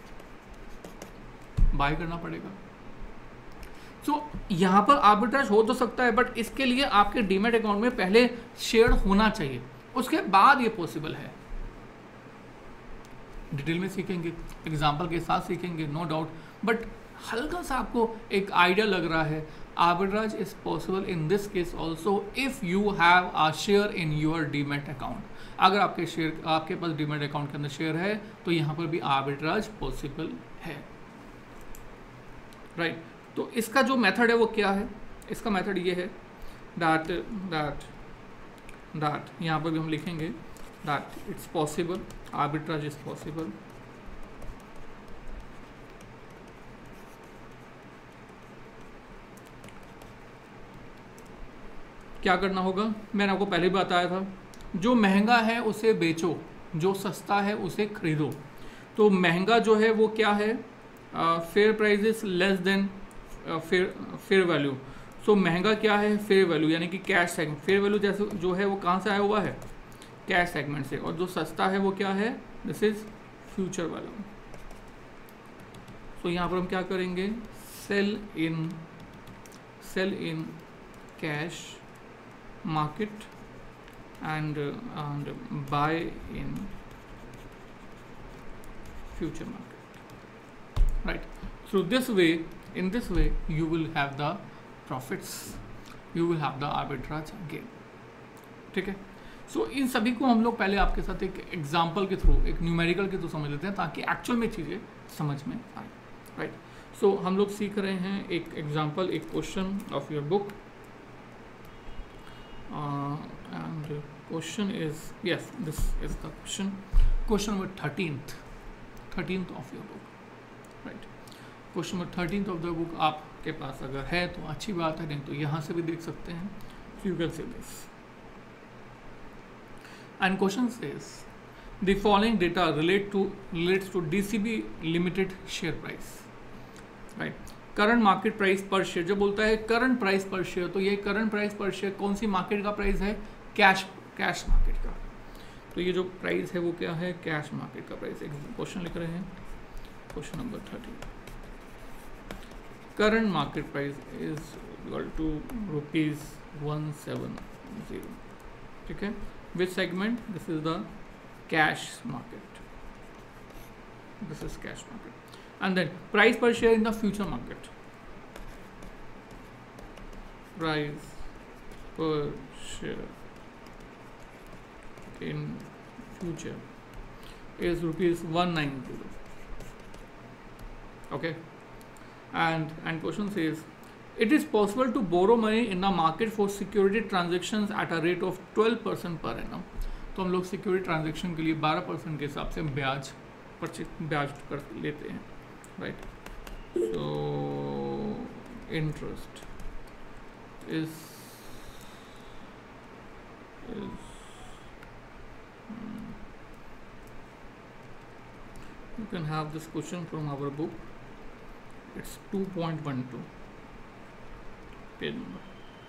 बाय करना पड़ेगा। सो so, यहाँ पर आर्बिट्राज हो तो सकता है, बट इसके लिए आपके डीमैट अकाउंट में पहले शेयर होना चाहिए, उसके बाद ये पॉसिबल है। डिटेल में सीखेंगे, एग्जाम्पल के साथ सीखेंगे, नो डाउट, बट हल्का सा आपको एक आइडिया लग रहा है। Arbitrage is possible in this case also if you have a share in your demat account. अगर आपके शेयर आपके पास डीमैट अकाउंट के अंदर शेयर है तो यहाँ पर भी आर्बिट्राज पॉसिबल है, राइट right. तो इसका जो मेथड है वो क्या है, इसका मेथड ये है दैट दैट दैट यहाँ पर भी हम लिखेंगे that it's possible, arbitrage is possible क्या करना होगा, मैंने आपको पहले भी बताया था, जो महंगा है उसे बेचो, जो सस्ता है उसे खरीदो। तो महंगा जो है वो क्या है, fair price is less than fair fair value. So महंगा क्या है, फेयर वैल्यू, यानी कि कैश सेगमेंट। फेयर वैल्यू जैसे जो है वो कहाँ से आया हुआ है, कैश सेगमेंट से। और जो सस्ता है वो क्या है, this is future value. So यहाँ पर हम क्या करेंगे, sell in sell in cash market and uh, and buy in future market, right? So this way, in this way you will have the profits, you will have the arbitrage gain, ठीक है। सो इन सभी को हम लोग पहले आपके साथ एक एग्जाम्पल के थ्रू, एक न्यूमेरिकल के थ्रू समझ लेते हैं ताकि एक्चुअल में चीज़ें समझ में आए, राइट। सो हम लोग सीख रहे हैं एक एग्जाम्पल, एक question of your book, Uh, and the question is, yes, this is the question, question number thirteenth, thirteenth of your book, right? Question number thirteenth of the book आपके पास अगर है तो अच्छी बात है, नहीं तो यहाँ से भी देख सकते हैं। You can see this. And question says, the following data relate to relates to D C B limited share price, right? Current market price पर शेयर, जो बोलता है करंट प्राइस पर शेयर, तो ये करंट प्राइस पर शेयर कौन सी मार्केट का प्राइस है, कैश कैश मार्केट का। तो ये जो प्राइस है वो क्या है, कैश मार्केट का प्राइस। एक क्वेश्चन लिख रहे हैं, question number thirty, current market price is equal to rupees one seven zero, ठीक है। Which segment, this is the cash market, this is cash market. And then price per share in the future market, price per share in future is rupees one ninety, okay. And and question says, it is possible to borrow money in the market for security transactions at a rate of twelve percent per annum। तो हम लोग security transaction के लिए बारह percent के हिसाब से ब्याज ब्याज कर लेते हैं, right? So interest is is hmm, you can have this question from our book, it's two point one two page number,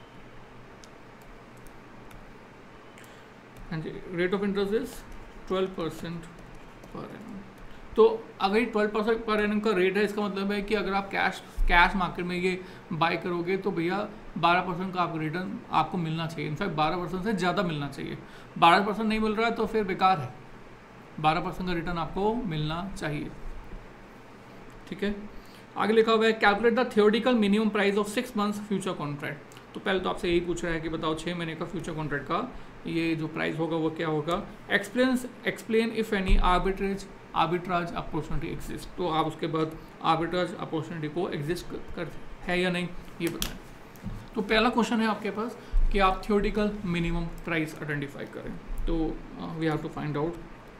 and the rate of interest is twelve percent per annum। तो अगर ये twelve percent per annum का rate है, इसका मतलब है कि अगर आप कैश कैश मार्केट में ये बाय करोगे तो भैया बारह परसेंट का आपको रिटर्न आपको मिलना चाहिए। इनफैक्ट बारह परसेंट से ज़्यादा मिलना चाहिए। बारह परसेंट नहीं मिल रहा है तो फिर बेकार है, बारह परसेंट का रिटर्न आपको मिलना चाहिए, ठीक है। आगे लिखा हुआ है, calculate the theoretical minimum price of six months future contract. तो पहले तो आपसे यही पूछ रहा है कि बताओ छः महीने का फ्यूचर कॉन्ट्रैक्ट का ये जो प्राइस होगा वो क्या होगा। Explain explain if any arbitrage arbitrage opportunity exist. तो आप उसके बाद आर्बिट्राज अपॉर्चुनिटी को एग्जिस्ट कर है या नहीं ये बताएं। तो पहला क्वेश्चन है आपके पास कि आप थियोरेटिकल मिनिमम प्राइस आइडेंटिफाई करें। तो we have to find out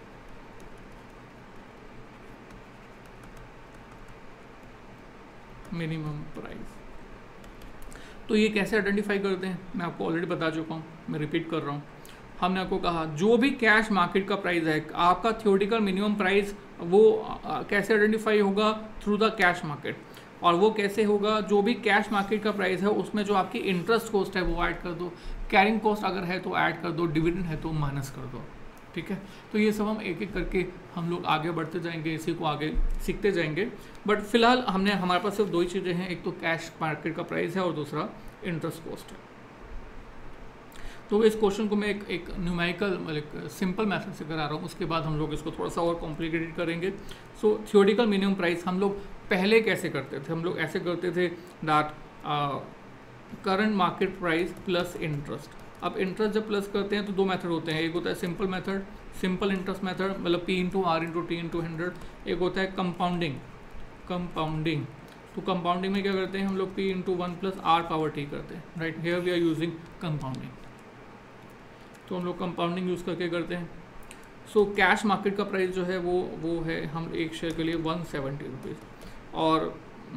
minimum price. तो ये कैसे आइडेंटिफाई करते हैं मैं आपको ऑलरेडी बता चुका हूँ, मैं रिपीट कर रहा हूँ। हमने आपको कहा जो भी कैश मार्केट का प्राइस है, आपका थियोरेटिकल मिनिमम प्राइस वो आ, कैसे आइडेंटिफाई होगा? Through the cash market. और वो कैसे होगा? जो भी कैश मार्केट का प्राइस है उसमें जो आपकी इंटरेस्ट कॉस्ट है वो ऐड कर दो, कैरिंग कॉस्ट अगर है तो ऐड कर दो, डिविडेंड है तो माइनस कर दो। ठीक है, तो ये सब हम एक एक करके हम लोग आगे बढ़ते जाएंगे, इसी को आगे सीखते जाएंगे। बट फिलहाल हमने हमारे पास सिर्फ दो ही चीज़ें हैं, एक तो कैश मार्केट का प्राइस है और दूसरा इंटरेस्ट कॉस्ट है। तो इस क्वेश्चन को मैं एक एक न्यूमेरिकल मतलब सिंपल मेथड से करा रहा हूँ, उसके बाद हम लोग इसको थोड़ा सा और कॉम्प्लिकेटेड करेंगे। सो थ्योरेटिकल मिनिमम प्राइस हम लोग पहले कैसे करते थे? हम लोग ऐसे करते थे that current market price plus interest. अब इंटरेस्ट जब प्लस करते हैं तो दो मेथड होते हैं, एक होता है simple method, simple interest method, मतलब P into R into T into hundred. एक होता है कंपाउंडिंग, कंपाउंडिंग तो कंपाउंडिंग में क्या करते हैं हम लोग? P into one plus R power T करते हैं, right. Here we are using compounding, तो हम लोग कंपाउंडिंग यूज़ करके करते हैं। सो कैश मार्केट का प्राइस जो है वो वो है हम एक शेयर के लिए वन सेवेंटी रुपीज़ और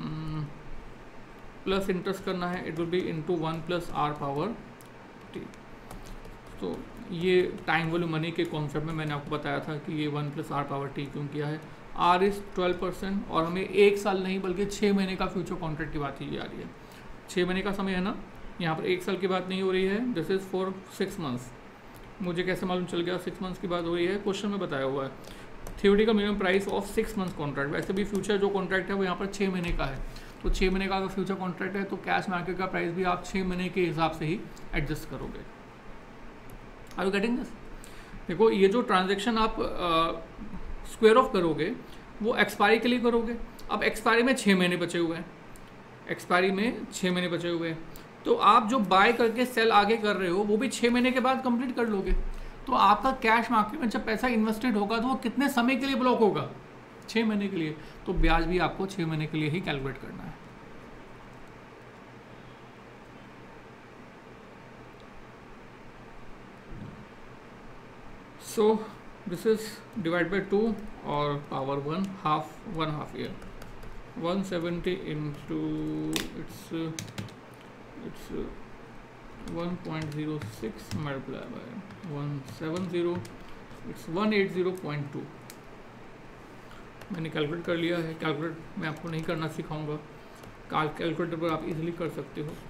प्लस इंटरेस्ट करना है, it will be into one plus R power T. तो ये टाइम वैल्यू मनी के कॉन्सेप्ट में मैंने आपको बताया था कि ये one plus R power T क्यों किया है। आर इज़ ट्वेल्व परसेंट और हमें एक साल नहीं बल्कि छः महीने का फ्यूचर कॉन्ट्रैक्ट की बात की जा रही है। छः महीने का समय है ना, यहाँ पर एक साल की बात नहीं हो रही है। This is for six months. मुझे कैसे मालूम चल गया सिक्स मंथ्स की बात हो रही है? क्वेश्चन में बताया हुआ है theoretical minimum price of six months contract. वैसे भी फ्यूचर जो कॉन्ट्रैक्ट है वो यहाँ पर छः महीने का है, तो छः महीने का अगर फ्यूचर कॉन्ट्रैक्ट है तो कैश मार्केट का प्राइस भी आप छः महीने के हिसाब से ही एडजस्ट करोगे। Are you getting this? देखो ये जो ट्रांजेक्शन आप स्क्वायर ऑफ करोगे वो एक्सपायरी के लिए करोगे। अब एक्सपायरी में छः महीने बचे हुए हैं, एक्सपायरी में छः महीने बचे हुए हैं, तो आप जो बाय करके सेल आगे कर रहे हो वो भी छः महीने के बाद कंप्लीट कर लोगे। तो आपका कैश मार्केट में जब पैसा इन्वेस्टेड होगा तो वो कितने समय के लिए ब्लॉक होगा? छः महीने के लिए। तो ब्याज भी आपको छः महीने के लिए ही कैलकुलेट करना है। So this is divide by two और power one half one half year one seventy into it's it's uh, one point zero six multiplied by one seventy, it's one eighty point two। मैंने calculate कर लिया है। Calculate मैं आपको नहीं करना सिखाऊंगा, कैलकुलेटर पर आप इजीली कर सकते हो।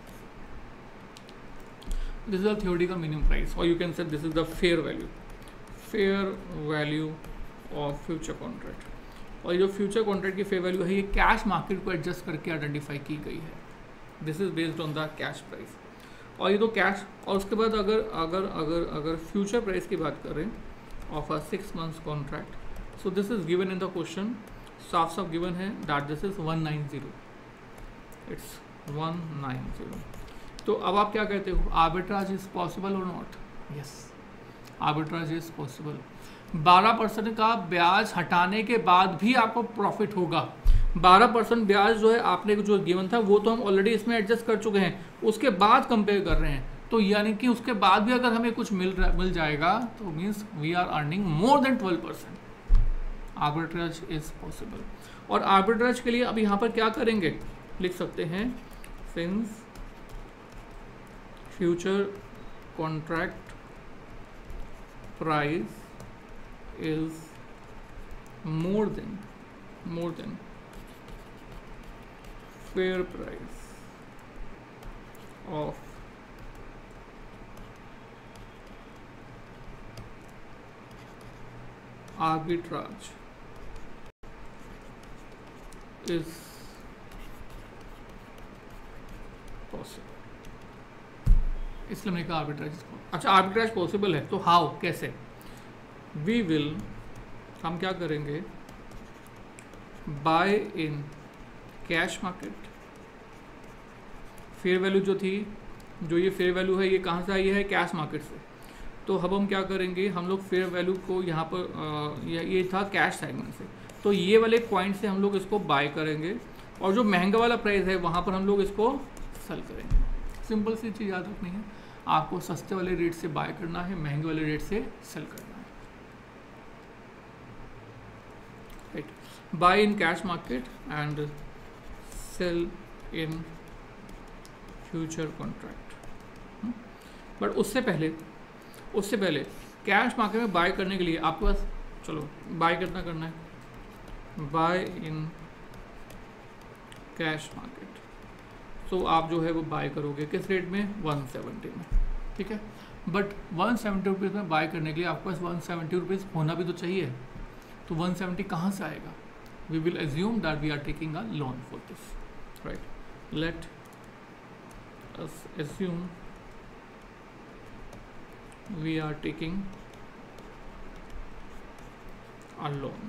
This is the theoretical minimum price और you can say this is the fair value, fair value of future contract. और ये जो फ्यूचर कॉन्ट्रैक्ट की फेयर वैल्यू है ये कैश मार्केट को एडजस्ट करके आइडेंटिफाई की गई है। This is based on the cash price. और ये तो कैश, और उसके बाद अगर अगर अगर अगर फ्यूचर प्राइस की बात करें of a six months contract, so this is given in the question, साफ साफ गिवन है that this is one nine zero, it's one nine zero. तो अब आप क्या कहते हो? आर्बिट्राज इज पॉसिबल और not? Yes, arbitrage is possible. बारह परसेंट का ब्याज हटाने के बाद भी आपको प्रॉफिट होगा। बारह परसेंट ब्याज जो है आपने जो गिवन था वो तो हम ऑलरेडी इसमें एडजस्ट कर चुके हैं, उसके बाद कंपेयर कर रहे हैं। तो यानी कि उसके बाद भी अगर हमें कुछ मिल रहा मिल जाएगा तो means we are earning more than twelve percent. Arbitrage is possible. और आर्बिट्राज के लिए अब यहाँ पर क्या करेंगे? लिख सकते हैं since future contract price is more than more than fair price of arbitrage is possible। इसलिए मैंने कहा आर्बिट्राज। अच्छा, आर्बिट्राज पॉसिबल है तो हाउ, कैसे? वी विल, हम क्या करेंगे? Buy in cash market. Fair value जो थी, जो ये फेयर वैल्यू है ये कहाँ से आई है? कैश मार्केट से। तो अब हम क्या करेंगे? हम लोग फेयर वैल्यू को यहाँ पर आ, ये, ये था कैश सेगमेंट से, तो ये वाले पॉइंट से हम लोग इसको बाय करेंगे और जो महंगा वाला प्राइस है वहाँ पर हम लोग इसको सेल करेंगे। सिंपल सी चीज़ याद रखनी है, आपको सस्ते वाले रेट से बाय करना है, महंगे वाले रेट से सेल करना है। Right, buy in cash market and sell in future contract. But उससे पहले उससे पहले कैश मार्केट में बाय करने के लिए आपके पास, चलो बाय कितना करना है? Buy in cash market. So आप जो है वो बाय करोगे किस रेट में, वन सेवेंटी में, ठीक है। बट वन सेवेंटी रुपीज़ में बाय करने के लिए आपके पास वन सेवेंटी रुपीज़ होना भी तो चाहिए। तो वन सेवेंटी कहाँ से आएगा? We will assume that we are taking a loan for this, right. Let us assume we are taking a loan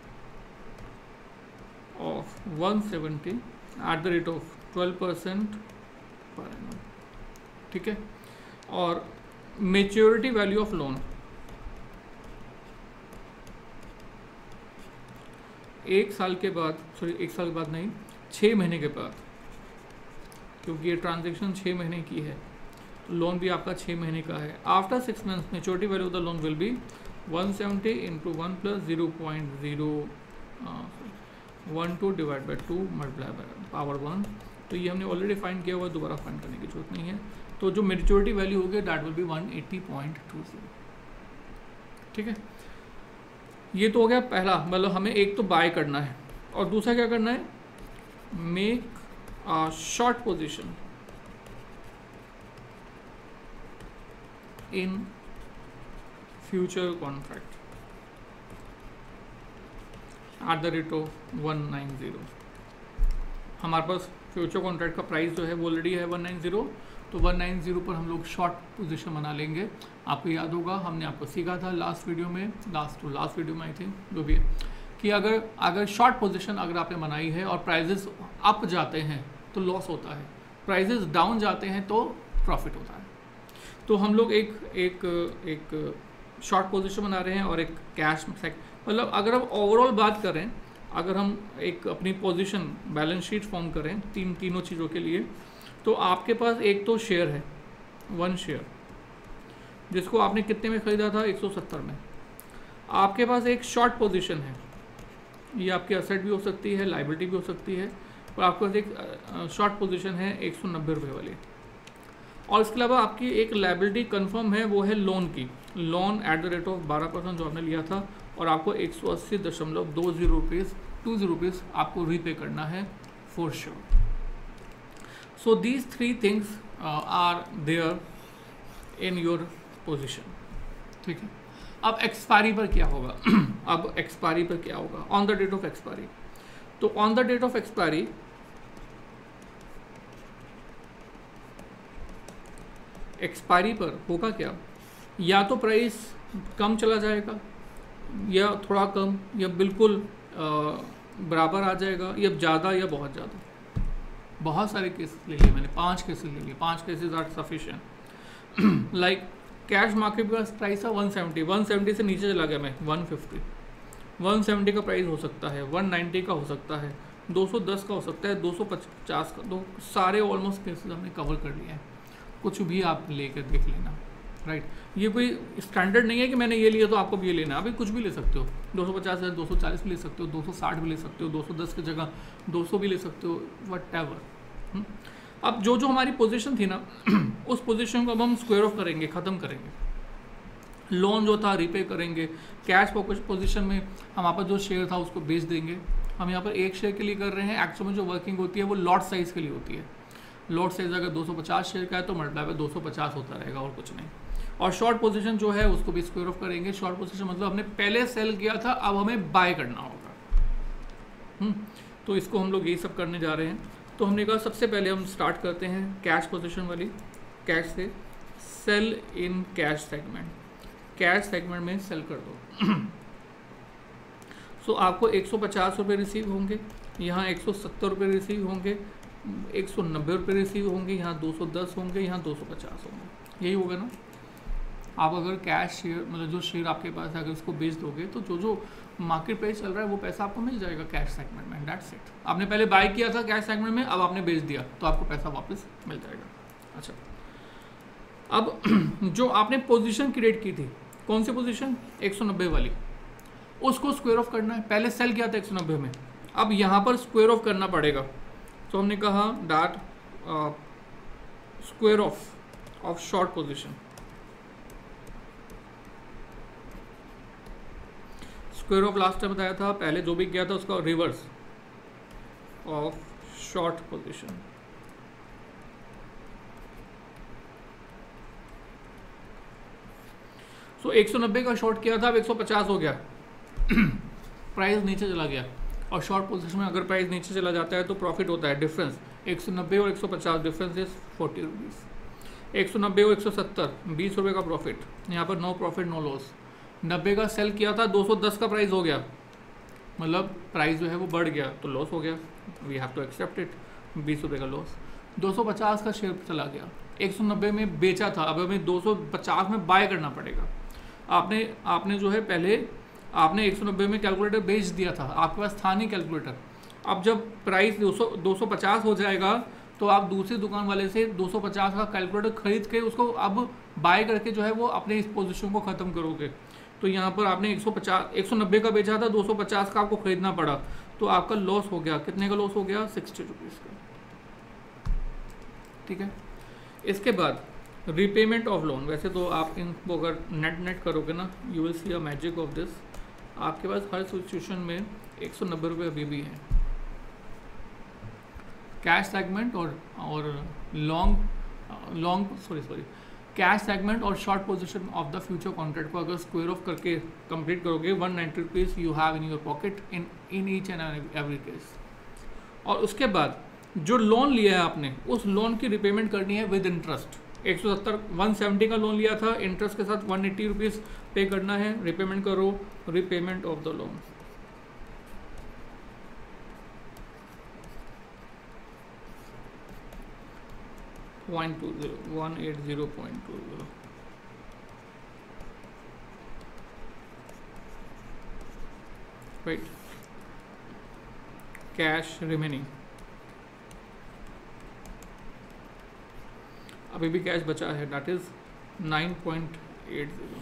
of one seventy at the rate of twelve percent per annum, ठीक है। और maturity value of loan एक साल के बाद, sorry एक साल के बाद नहीं, छः महीने के बाद, क्योंकि ये ट्रांजेक्शन छः महीने की है, लोन भी आपका छः महीने का है। After six months maturity value of the loan will be one seventy into one plus zero point zero one two divide by two multiply by power one. तो ये हमने ऑलरेडी फाइंड किया हुआ, दोबारा फाइंड करने की जरूरत नहीं है। तो जो मेच्योरिटी वैल्यू होगी that will be one eighty point two zero, ठीक है। ये तो हो गया पहला, मतलब हमें एक तो बाय करना है और दूसरा क्या करना है, make a short position in future contract at the rate of one nine zero. हमारे पास फ्यूचर कॉन्ट्रैक्ट का प्राइस जो है वो ऑलरेडी है वन नाइन जीरो, तो वन नाइन जीरो पर हम लोग शॉर्ट पोजीशन बना लेंगे। आपको याद होगा हमने आपको सीखा था लास्ट वीडियो में, लास्ट टू लास्ट वीडियो में आई थिंक जो भी है, कि अगर अगर शॉर्ट पोजीशन अगर आपने बनाई है और प्राइजेस अप जाते हैं तो लॉस होता है, प्राइजेस डाउन जाते हैं तो प्रॉफिट होता है। तो हम लोग एक एक एक शॉर्ट पोजीशन बना रहे हैं और एक कैश, मतलब अगर हम ओवरऑल बात करें, अगर हम एक अपनी पोजीशन बैलेंस शीट फॉर्म करें तीन तीनों चीज़ों के लिए, तो आपके पास एक तो शेयर है, वन शेयर, जिसको आपने कितने में ख़रीदा था, एक सौ सत्तर में। आपके पास एक शॉर्ट पोजीशन है, ये आपकी असेट भी हो सकती है, लाइबिलिटी भी हो सकती है, और आपके पास एक शॉर्ट पोजीशन है एक सौ नब्बे रुपये वाली। और इसके अलावा आपकी एक लाइबिलिटी कंफर्म है, वो है लोन की, loan at the rate of बारह परसेंट जो आपने लिया था, और आपको एक सौ अस्सी दशमलव दो zero rupees two zero rupees आपको रीपे करना है for sure. So these three things are there in your position, ठीक है। अब एक्सपायरी पर क्या होगा अब एक्सपायरी पर क्या होगा, on the date of expiry. तो on the date of expiry expiry पर होगा क्या, या तो प्राइस कम चला जाएगा, या थोड़ा कम, या बिल्कुल बराबर आ जाएगा, या ज़्यादा या बहुत ज़्यादा। बहुत सारे केसेस ले लिए मैंने, पांच केसेस ले लिए, पांच cases are sufficient. Like cash market का प्राइस था वन सेवेंटी, वन सेवेंटी से नीचे चला गया मैं वन फिफ्टी, वन सेवेंटी का प्राइस हो सकता है, वन नाइन्टी का हो सकता है, दो सौ दस का हो सकता है, दो सौ पचास का, दो सारे ऑलमोस्ट केसेस हमने कवर कर लिए हैं। कुछ भी आप लेकर देख लेना, राइट। ये कोई स्टैंडर्ड नहीं है कि मैंने ये लिया तो आपको भी ये लेना, अभी कुछ भी ले सकते हो, दो सौ पचास है, दो सौ चालीस भी ले सकते हो, दो सौ साठ भी ले सकते हो, दो सौ दस की जगह दो सौ भी ले सकते हो, वट एवर। अब जो जो हमारी पोजीशन थी ना उस पोजीशन को अब हम स्क्वायर ऑफ करेंगे, ख़त्म करेंगे। लोन जो था रिपे करेंगे, कैश पोजीशन में हमारे पास जो शेयर था उसको बेच देंगे। हम यहाँ पर एक शेयर के लिए कर रहे हैं, एक्चुअल में जो वर्किंग होती है वो लॉट साइज़ के लिए होती है। लॉट साइज अगर दो सौ पचास शेयर का है तो मल्टीप्लाई बाय दो सौ पचास होता रहेगा और कुछ नहीं। और शॉर्ट पोजीशन जो है उसको भी स्क्वायर ऑफ करेंगे। शॉर्ट पोजीशन मतलब हमने पहले सेल किया था, अब हमें बाय करना होगा। हम्म तो इसको हम लोग यही सब करने जा रहे हैं। तो हमने कहा सबसे पहले हम स्टार्ट करते हैं कैश पोजीशन वाली, कैश से sell in cash segment, cash segment में सेल कर दो। सो so, आपको एक सौ पचास रुपये रिसीव होंगे, यहाँ एक सौ सत्तर रुपये रिसीव होंगे, एक सौ नब्बे रुपये रिसीव होंगे, यहाँ दो सौ दस होंगे, यहाँ दो सौ पचास होंगे। यही होगा ना। आप अगर कैश शेयर मतलब जो शेयर आपके पास है अगर उसको बेच दोगे तो जो जो मार्केट प्राइस चल रहा है वो पैसा आपको मिल जाएगा कैश सेगमेंट में। That's it. आपने पहले बाय किया था कैश सेगमेंट में, अब आपने बेच दिया तो आपको पैसा वापस मिल जाएगा। अच्छा, अब जो आपने पोजीशन क्रिएट की थी, कौन सी पोजीशन, एक सौ नब्बे वाली, उसको स्क्वायर ऑफ करना है। पहले सेल किया था एक सौ नब्बे में, अब यहाँ पर स्क्वायर ऑफ करना पड़ेगा। तो हमने कहा that square off of short position, square off last time बताया था, पहले जो भी किया था उसका reverse of short position. So एक सौ नब्बे का शॉर्ट किया था, अब एक सौ पचास हो गया प्राइस नीचे चला गया, और शॉर्ट पोजीशन में अगर प्राइस नीचे चला जाता है तो प्रॉफिट होता है। डिफरेंस एक सौ नब्बे और एक सौ पचास, डिफरेंस इज फोर्टी रुपीज़। एक सौ नब्बे और एक सौ सत्तर, बीस रुपये का प्रॉफिट, यहाँ पर नो प्रॉफिट नो लॉस। नब्बे का सेल किया था, दो सौ दस का प्राइस हो गया, मतलब प्राइस जो है वो बढ़ गया तो लॉस हो गया, we have to accept it, बीस रुपये का लॉस। दो सौ पचास का शेयर चला गया, एक सौ नब्बे में बेचा था, अब हमें दो सौ पचास में बाय करना पड़ेगा। आपने आपने जो है पहले आपने एक सौ नब्बे में कैलकुलेटर बेच दिया था, आपके पास था नहीं कैलकुलेटर। अब जब प्राइस दो सौ दो सौ पचास हो जाएगा तो आप दूसरी दुकान वाले से दो सौ पचास का कैलकुलेटर खरीद के उसको अब बाय करके जो है वो अपने इस पोजीशन को ख़त्म करोगे। तो यहाँ पर आपने एक सौ पचास एक सौ नब्बे का बेचा था, दो सौ पचास का आपको खरीदना पड़ा, तो आपका लॉस हो गया। कितने का लॉस हो गया? सिक्सटी रुपीज़ का। ठीक है, इसके बाद रीपेमेंट ऑफ लोन। वैसे तो आप इनको अगर नेट नेट करोगे ना, you will see a magic of this. आपके पास हर सिचुएशन में एक सौ नब्बे रुपये अभी भी हैं। कैश सेगमेंट और और long long sorry sorry cash segment और short position of the future contract को अगर स्क्वायर ऑफ करके कंप्लीट करोगे, one ninety rupees you have in your pocket in in each and every case. और उसके बाद जो लोन लिया है आपने, उस लोन की रिपेमेंट करनी है विद इंटरेस्ट। एक सौ सत्तर वन सेवेंटी का लोन लिया था, इंटरेस्ट के साथ वन एट्टी रुपीज़ पे करना है, रिपेमेंट करो, repayment of the loan. Point two zero one eight zero point two zero right. Cash remaining, अभी भी कैश बचा है, that is nine point eight zero.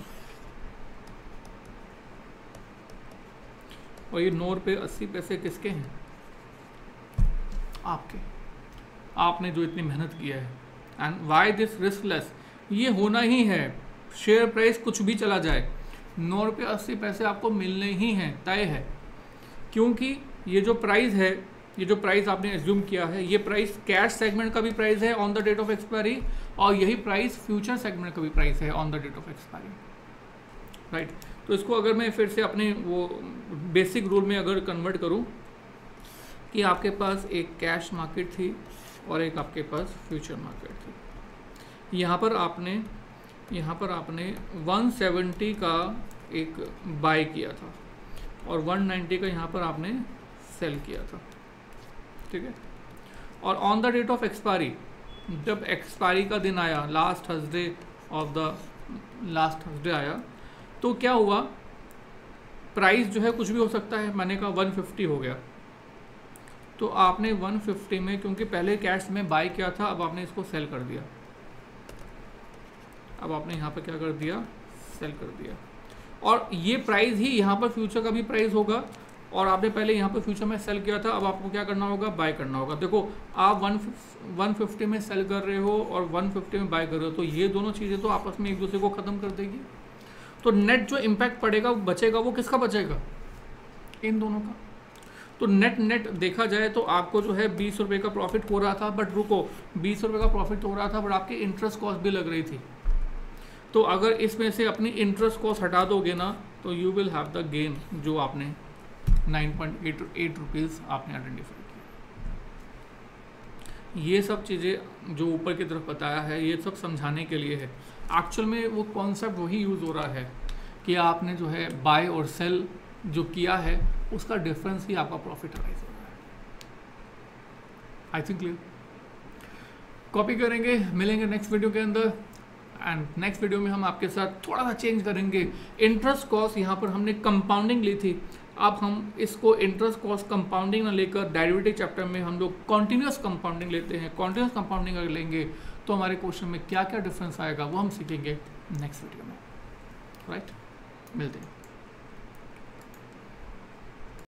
और ये नौ रुपये अस्सी पैसे किसके हैं? आपके। आपने जो इतनी मेहनत किया है। And why this riskless? ये होना ही है, शेयर प्राइस कुछ भी चला जाए, नौ रुपये अस्सी पैसे आपको मिलने ही हैं, तय है। क्योंकि ये जो प्राइस है, ये जो प्राइस आपने एज्यूम किया है, ये प्राइस कैश सेगमेंट का भी प्राइस है on the date of expiry, और यही प्राइस फ्यूचर सेगमेंट का भी प्राइस है on the date of expiry, right. तो इसको अगर मैं फिर से अपने वो बेसिक रूल में अगर कन्वर्ट करूं कि आपके पास एक कैश मार्केट थी और एक आपके पास फ्यूचर मार्केट थी, यहाँ पर आपने यहाँ पर आपने वन सेवेंटी का एक बाय किया था और वन नाइन्टी का यहाँ पर आपने सेल किया था, ठीक है। और on the date of expiry, जब एक्सपायरी का दिन आया, last Thursday of the last Thursday आया, तो क्या हुआ, प्राइस जो है कुछ भी हो सकता है, मैंने कहा वन फिफ्टी हो गया, तो आपने वन फिफ्टी में, क्योंकि पहले कैश में बाय किया था, अब आपने इसको सेल कर दिया। अब आपने यहाँ पर क्या कर दिया? सेल कर दिया। और ये प्राइस ही यहाँ पर फ्यूचर का भी प्राइस होगा, और आपने पहले यहाँ पर फ्यूचर में सेल किया था, अब आपको क्या करना होगा? बाय करना होगा। देखो, आप वन वन फिफ्टी में सेल कर रहे हो और वन फिफ्टी में बाय कर रहे हो, तो ये दोनों चीज़ें तो आपस में एक दूसरे को ख़त्म कर देगी। तो नेट जो इम्पैक्ट पड़ेगा बचेगा, वो किसका बचेगा? इन दोनों का। तो नेट नेट देखा जाए तो आपको जो है बीस रुपये का प्रॉफिट हो रहा था, बट रुको, बीस रुपये का प्रॉफिट हो रहा था, बट आपकी इंटरेस्ट कॉस्ट भी लग रही थी। तो अगर इसमें से अपनी इंटरेस्ट कॉस्ट हटा दोगे ना, तो you will have the gain जो आपने nine point eight eight rupees आपने आइडेंटिफाई किया। ये सब चीज़ें जो ऊपर की तरफ बताया है, ये सब समझाने के लिए है। एक्चुअल में वो कॉन्सेप्ट वही यूज़ हो रहा है कि आपने जो है बाय और सेल जो किया है, उसका डिफरेंस ही आपका प्रॉफिट राइज हो रहा है। I think clear. कॉपी करेंगे, मिलेंगे नेक्स्ट वीडियो के अंदर। एंड नेक्स्ट वीडियो में हम आपके साथ थोड़ा सा चेंज करेंगे। इंटरेस्ट कॉस्ट यहाँ पर हमने कंपाउंडिंग ली थी, अब हम इसको इंटरेस्ट कॉस्ट कंपाउंडिंग ना लेकर डायरेक्टिव चैप्टर में हम लोग कॉन्टिन्यूस कंपाउंडिंग लेते हैं। कॉन्टिन्यूस कंपाउंडिंग अगर लेंगे तो हमारे क्वेश्चन में क्या क्या डिफरेंस आएगा वो हम सीखेंगे नेक्स्ट वीडियो में, राइट। मिलते हैं।